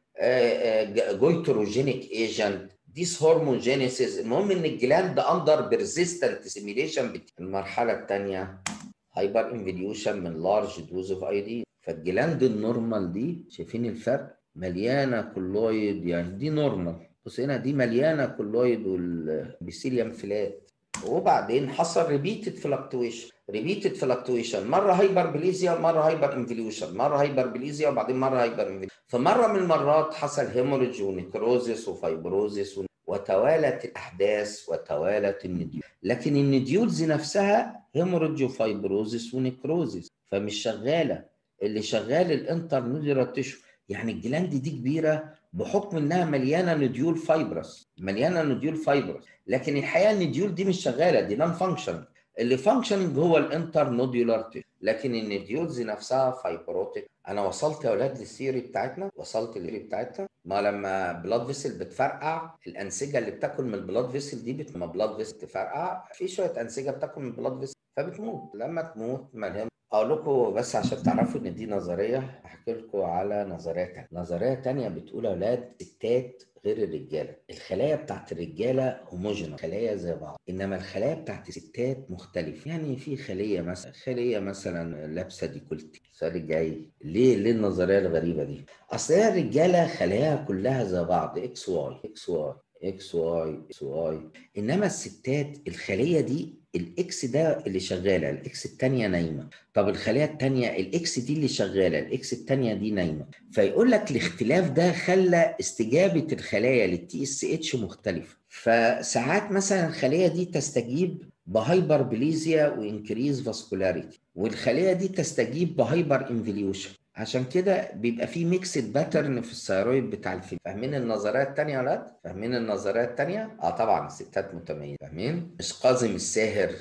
جويتروجينيك ايجنت، ديس هورموجينيسيس، المهم ان الجلاند اندر بيرزيستنت سيميليشن. المرحله الثانيه هايبر انفليوشن من لارج دوز اوف ايودين. فالجلاند النورمال دي شايفين الفرق، مليانه كولويد، يعني دي نورمال، بص هنا دي مليانه كولويد والبيسيليوم فلات. وبعدين حصل ريبيتد فلكتويشن، ريبيتد فلكتويشن، مره هايبر بليزيا مره هايبر انفليوشن، مره هايبر بليزيا وبعدين مره هايبر انفليوشن. فمره من المرات حصل هيموريدج ونيكروزيس وفايبروزيس، وتوالت الاحداث وتوالت النديول. لكن النديولز نفسها هيموريدج وفايبروزيس ونيكروزيس، فمش شغاله. اللي شغال الانترنوديولار تيشو. يعني الجلاند دي كبيره بحكم انها مليانه نديول فايبرس، مليانه نديول فايبرس، لكن الحقيقه النديول دي مش شغاله، دي نون فانكشن. اللي فانكشننج هو الانترنوديولار تيشو، لكن النديولز نفسها فايبروتيك. انا وصلت يا اولاد للثيوري بتاعتنا، وصلت للثيوري بتاعتنا. ما لما بلاد فيسل بتفرقع، الانسجه اللي بتاكل من البلاد فيسل دي بت... لما بلاد فيسل تفرقع، في شويه انسجه بتاكل من البلاد فيسل فبتموت. لما تموت ملهم. اقول لكم بس عشان تعرفوا ان دي نظريه، احكي لكم على نظريه ثانيه. نظريه ثانيه بتقول يا اولاد الستات غير الرجاله. الخلايا بتاعت الرجاله هوموجينال، خلايا زي بعض، انما الخلايا بتاعت الستات مختلفه. يعني في خليه مثلا، خليه مثلا لابسه ديكولتي. السؤال جاي ليه؟ ليه النظريه الغريبه دي؟ اصل هي الرجاله خلاياها كلها زي بعض، اكس واي اكس واي اكس واي اكس واي، انما الستات الخليه دي الاكس ده اللي شغاله، الاكس الثانيه نايمه. طب الخليه الثانيه الاكس دي اللي شغاله، الاكس الثانيه دي نايمه. فيقول لك الاختلاف ده خلى استجابه الخلايا للتي اس اتش مختلفه. فساعات مثلا الخليه دي تستجيب بهايبر بليزيا وانكريز فاسكولاريتي، والخليه دي تستجيب بهايبر انفليوشن. عشان كده بيبقى في ميكسد باترن في الثيرويد بتاع الفيل. فاهمين النظريه الثانيه يا ولاد؟ فاهمين النظريه الثانيه؟ اه طبعا الستات متميزه. فاهمين؟ مش كاظم الساهر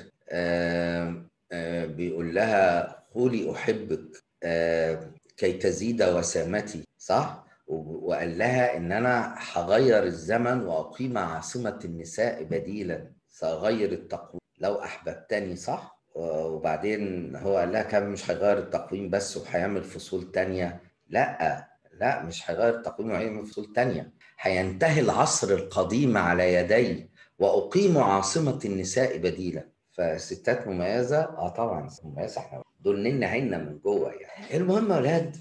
آه آه بيقول لها قولي احبك آه كي تزيد وسامتي، صح؟ وقال لها ان انا هغير الزمن واقيم عاصمه النساء بديلا، ساغير التقويم لو احببتني، صح؟ وبعدين هو قال لها كمان مش هيغير التقويم بس وهيعمل فصول تانية. لا لا مش هيغير التقويم وهيعمل فصول تانية، هينتهي العصر القديم على يدي واقيم عاصمه النساء بديلا. فستات مميزه، اه طبعا مميزه، احنا دول ننا عنا من جوه يعني. المهم يا اولاد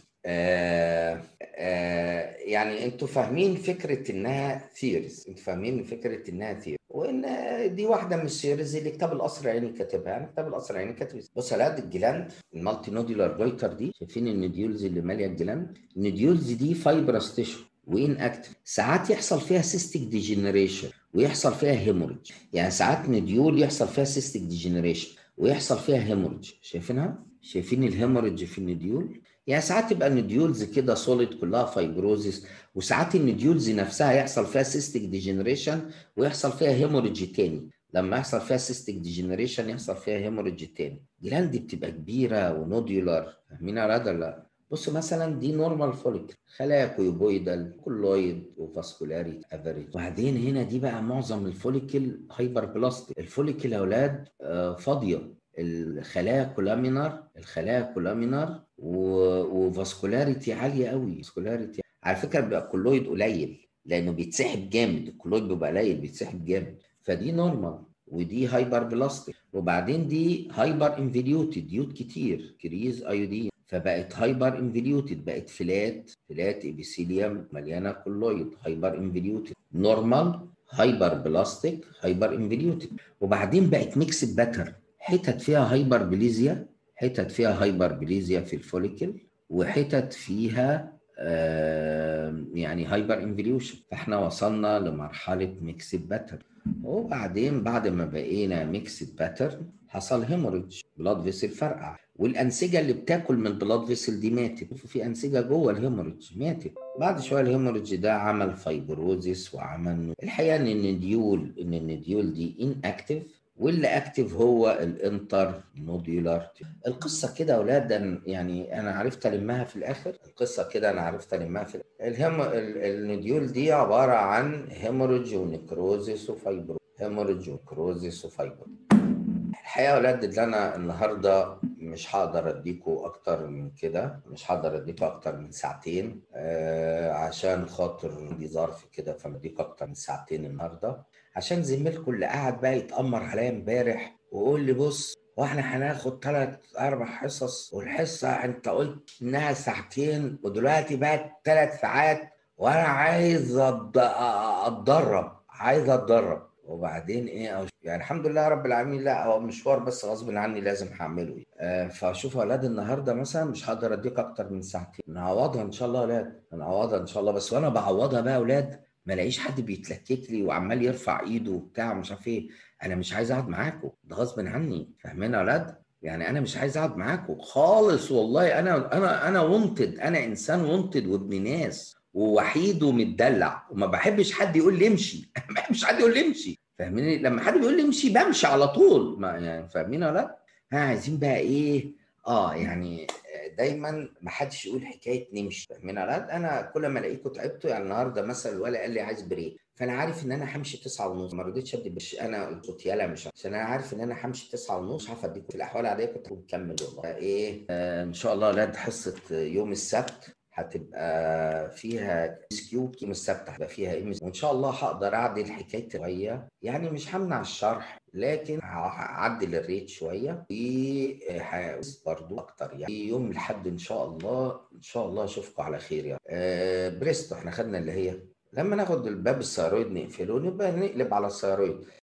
آه آه يعني انتوا فاهمين فكره انها ثيوريز، انتوا فاهمين فكره انها ثيوري، وان دي واحده من الثيوريز اللي كتاب القصر العيني كاتبها. يعني كتاب القصر العيني كاتب بص على قد الجلاند المالتي نوديولار جويتر دي، شايفين النديولز اللي ماليه الجلاند؟ النديولز دي فايبرس تيشو، وان اكتف. ساعات يحصل فيها سيستيك ديجنريشن ويحصل فيها هيموريدج. يعني ساعات نديول يحصل فيها سيستيك ديجنريشن ويحصل فيها هيموريدج. شايفينها؟ شايفين الهيموريدج في النديول؟ يعني ساعات تبقى النديولز كده سوليد كلها فايبروزيس، وساعات النديولز نفسها يحصل فيها سيستيك ديجنريشن ويحصل فيها هيموريدج تاني. لما يحصل فيها سيستيك ديجنريشن يحصل فيها هيموريدج تاني. جلاند بتبقى كبيره ونوديولار. فاهمين يا ولاد ولا لا؟ بص مثلا دي نورمال فوليكل، خلايا كيوبويدال كولويد وفاسكولاري افريج. وبعدين هنا دي بقى معظم الفوليكل هايبر بلاستيك. الفوليكل يا اولاد آه فاضيه، الخلايا كولامينار، الخلايا كولامينار وفاسكولاريتي عاليه قوي. فاسكولاريتي على فكره بيبقى كولويد قليل لانه بيتسحب جامد، الكولويد بيبقى قليل بيتسحب جامد، فدي نورمال. ودي هايبر بلاستيك. وبعدين دي هايبر انفيليوتد، يود كتير كريز ايودين، فبقت هايبر انفيليوتد، بقت فلات فلات ابيثيليوم مليانه كولويد. هايبر انفيليوتد نورمال هايبر بلاستيك هايبر انفيليوتد. وبعدين بقت ميكس باتر، حتت فيها هايبر بليزيا، حتت فيها هايبر بليزيا في الفوليكل، وحتت فيها آه يعني هايبر انفيليوشن. فاحنا وصلنا لمرحله ميكس باتر. وبعدين بعد ما بقينا ميكس باتر حصل هيموريدج، بلاد فيسل فرقع، والانسجه اللي بتاكل من بلاد فيسل دي ماتت. في انسجه جوه الهيموريدج ماتت. بعد شويه الهيموريدج ده عمل فايبروزيس وعمل. الحقيقه ان النديول ان النديول دي ان اكتف، واللي اكتف هو الانتر نوديولار. القصه كده يا اولاد يعني انا عرفت المها في الاخر. القصه كده انا عرفت المها في الآخر. الهم النديول دي عباره عن هيموريدج ونكروزيس وفايبرو، هيموريدج ونكروزيس وفايبرو. الحقيقه يا اولاد اللي انا النهارده مش هقدر اديكوا اكتر من كده، مش هقدر اديكوا اكتر من ساعتين آه عشان خاطر عندي ظرف كده، فمديكوا اكتر من ساعتين النهارده عشان زميلكم اللي قاعد بقى يتامر عليا امبارح ويقول لي بص واحنا هناخد ثلاث اربع حصص، والحصه انت قلت انها ساعتين ودلوقتي بقت ثلاث ساعات، وانا عايز اتدرب عايز اتدرب. وبعدين ايه أو يعني الحمد لله رب العالمين، لا هو مشوار بس غصب عني لازم هعمله. آه فشوف يا اولاد النهارده مثلا مش هقدر اديك اكتر من ساعتين، نعوضها ان شاء الله يا اولاد، نعوضها ان شاء الله. بس وانا بعوضها بقى يا اولاد ما الاقيش حد بيتلكك لي وعمال يرفع ايده وبتاع مش عارف ايه. انا مش عايز اقعد معاكم، ده غصب عني. فاهمين يا اولاد؟ يعني انا مش عايز اقعد معاكم خالص والله. انا انا انا وانتد، انا انسان وانتد وابن ناس ووحيد ومتدلع وما بحبش حد يقول لي امشي. ما بحبش حد يقول لي امشي. فاهميني؟ لما حد بيقول لي امشي بمشي على طول. ما يعني فاهمين ولا لا؟ ها عايزين بقى ايه؟ اه يعني دايما ما حدش يقول حكايه نمشي. فاهمين ولا لا؟ انا كل ما الاقيكم تعبتوا، يعني النهارده مثلا الولد قال لي عايز بريك، فانا عارف ان انا همشي تسعة ونص، ما رضيتش ادي بش انا قلت يلا مش عشان انا عارف ان انا همشي تسعة ونص، مش عارف اديكم في الاحوال العاديه كنت مكمل والله. ايه آه ان شاء الله يا ولاد حصه يوم السبت هتبقى فيها كيو يوم السبت هتبقى فيها ام، وان شاء الله هقدر اعدل حكايه شويه، يعني مش همنع الشرح لكن هعدل الريت شويه وهقص برضو اكتر. يعني يوم الاحد ان شاء الله ان شاء الله اشوفكم على خير. يعني آه بريستو احنا خدنا اللي هي لما ناخد الباب الثيرويد نقفله نبقى نقلب على الثيرويد.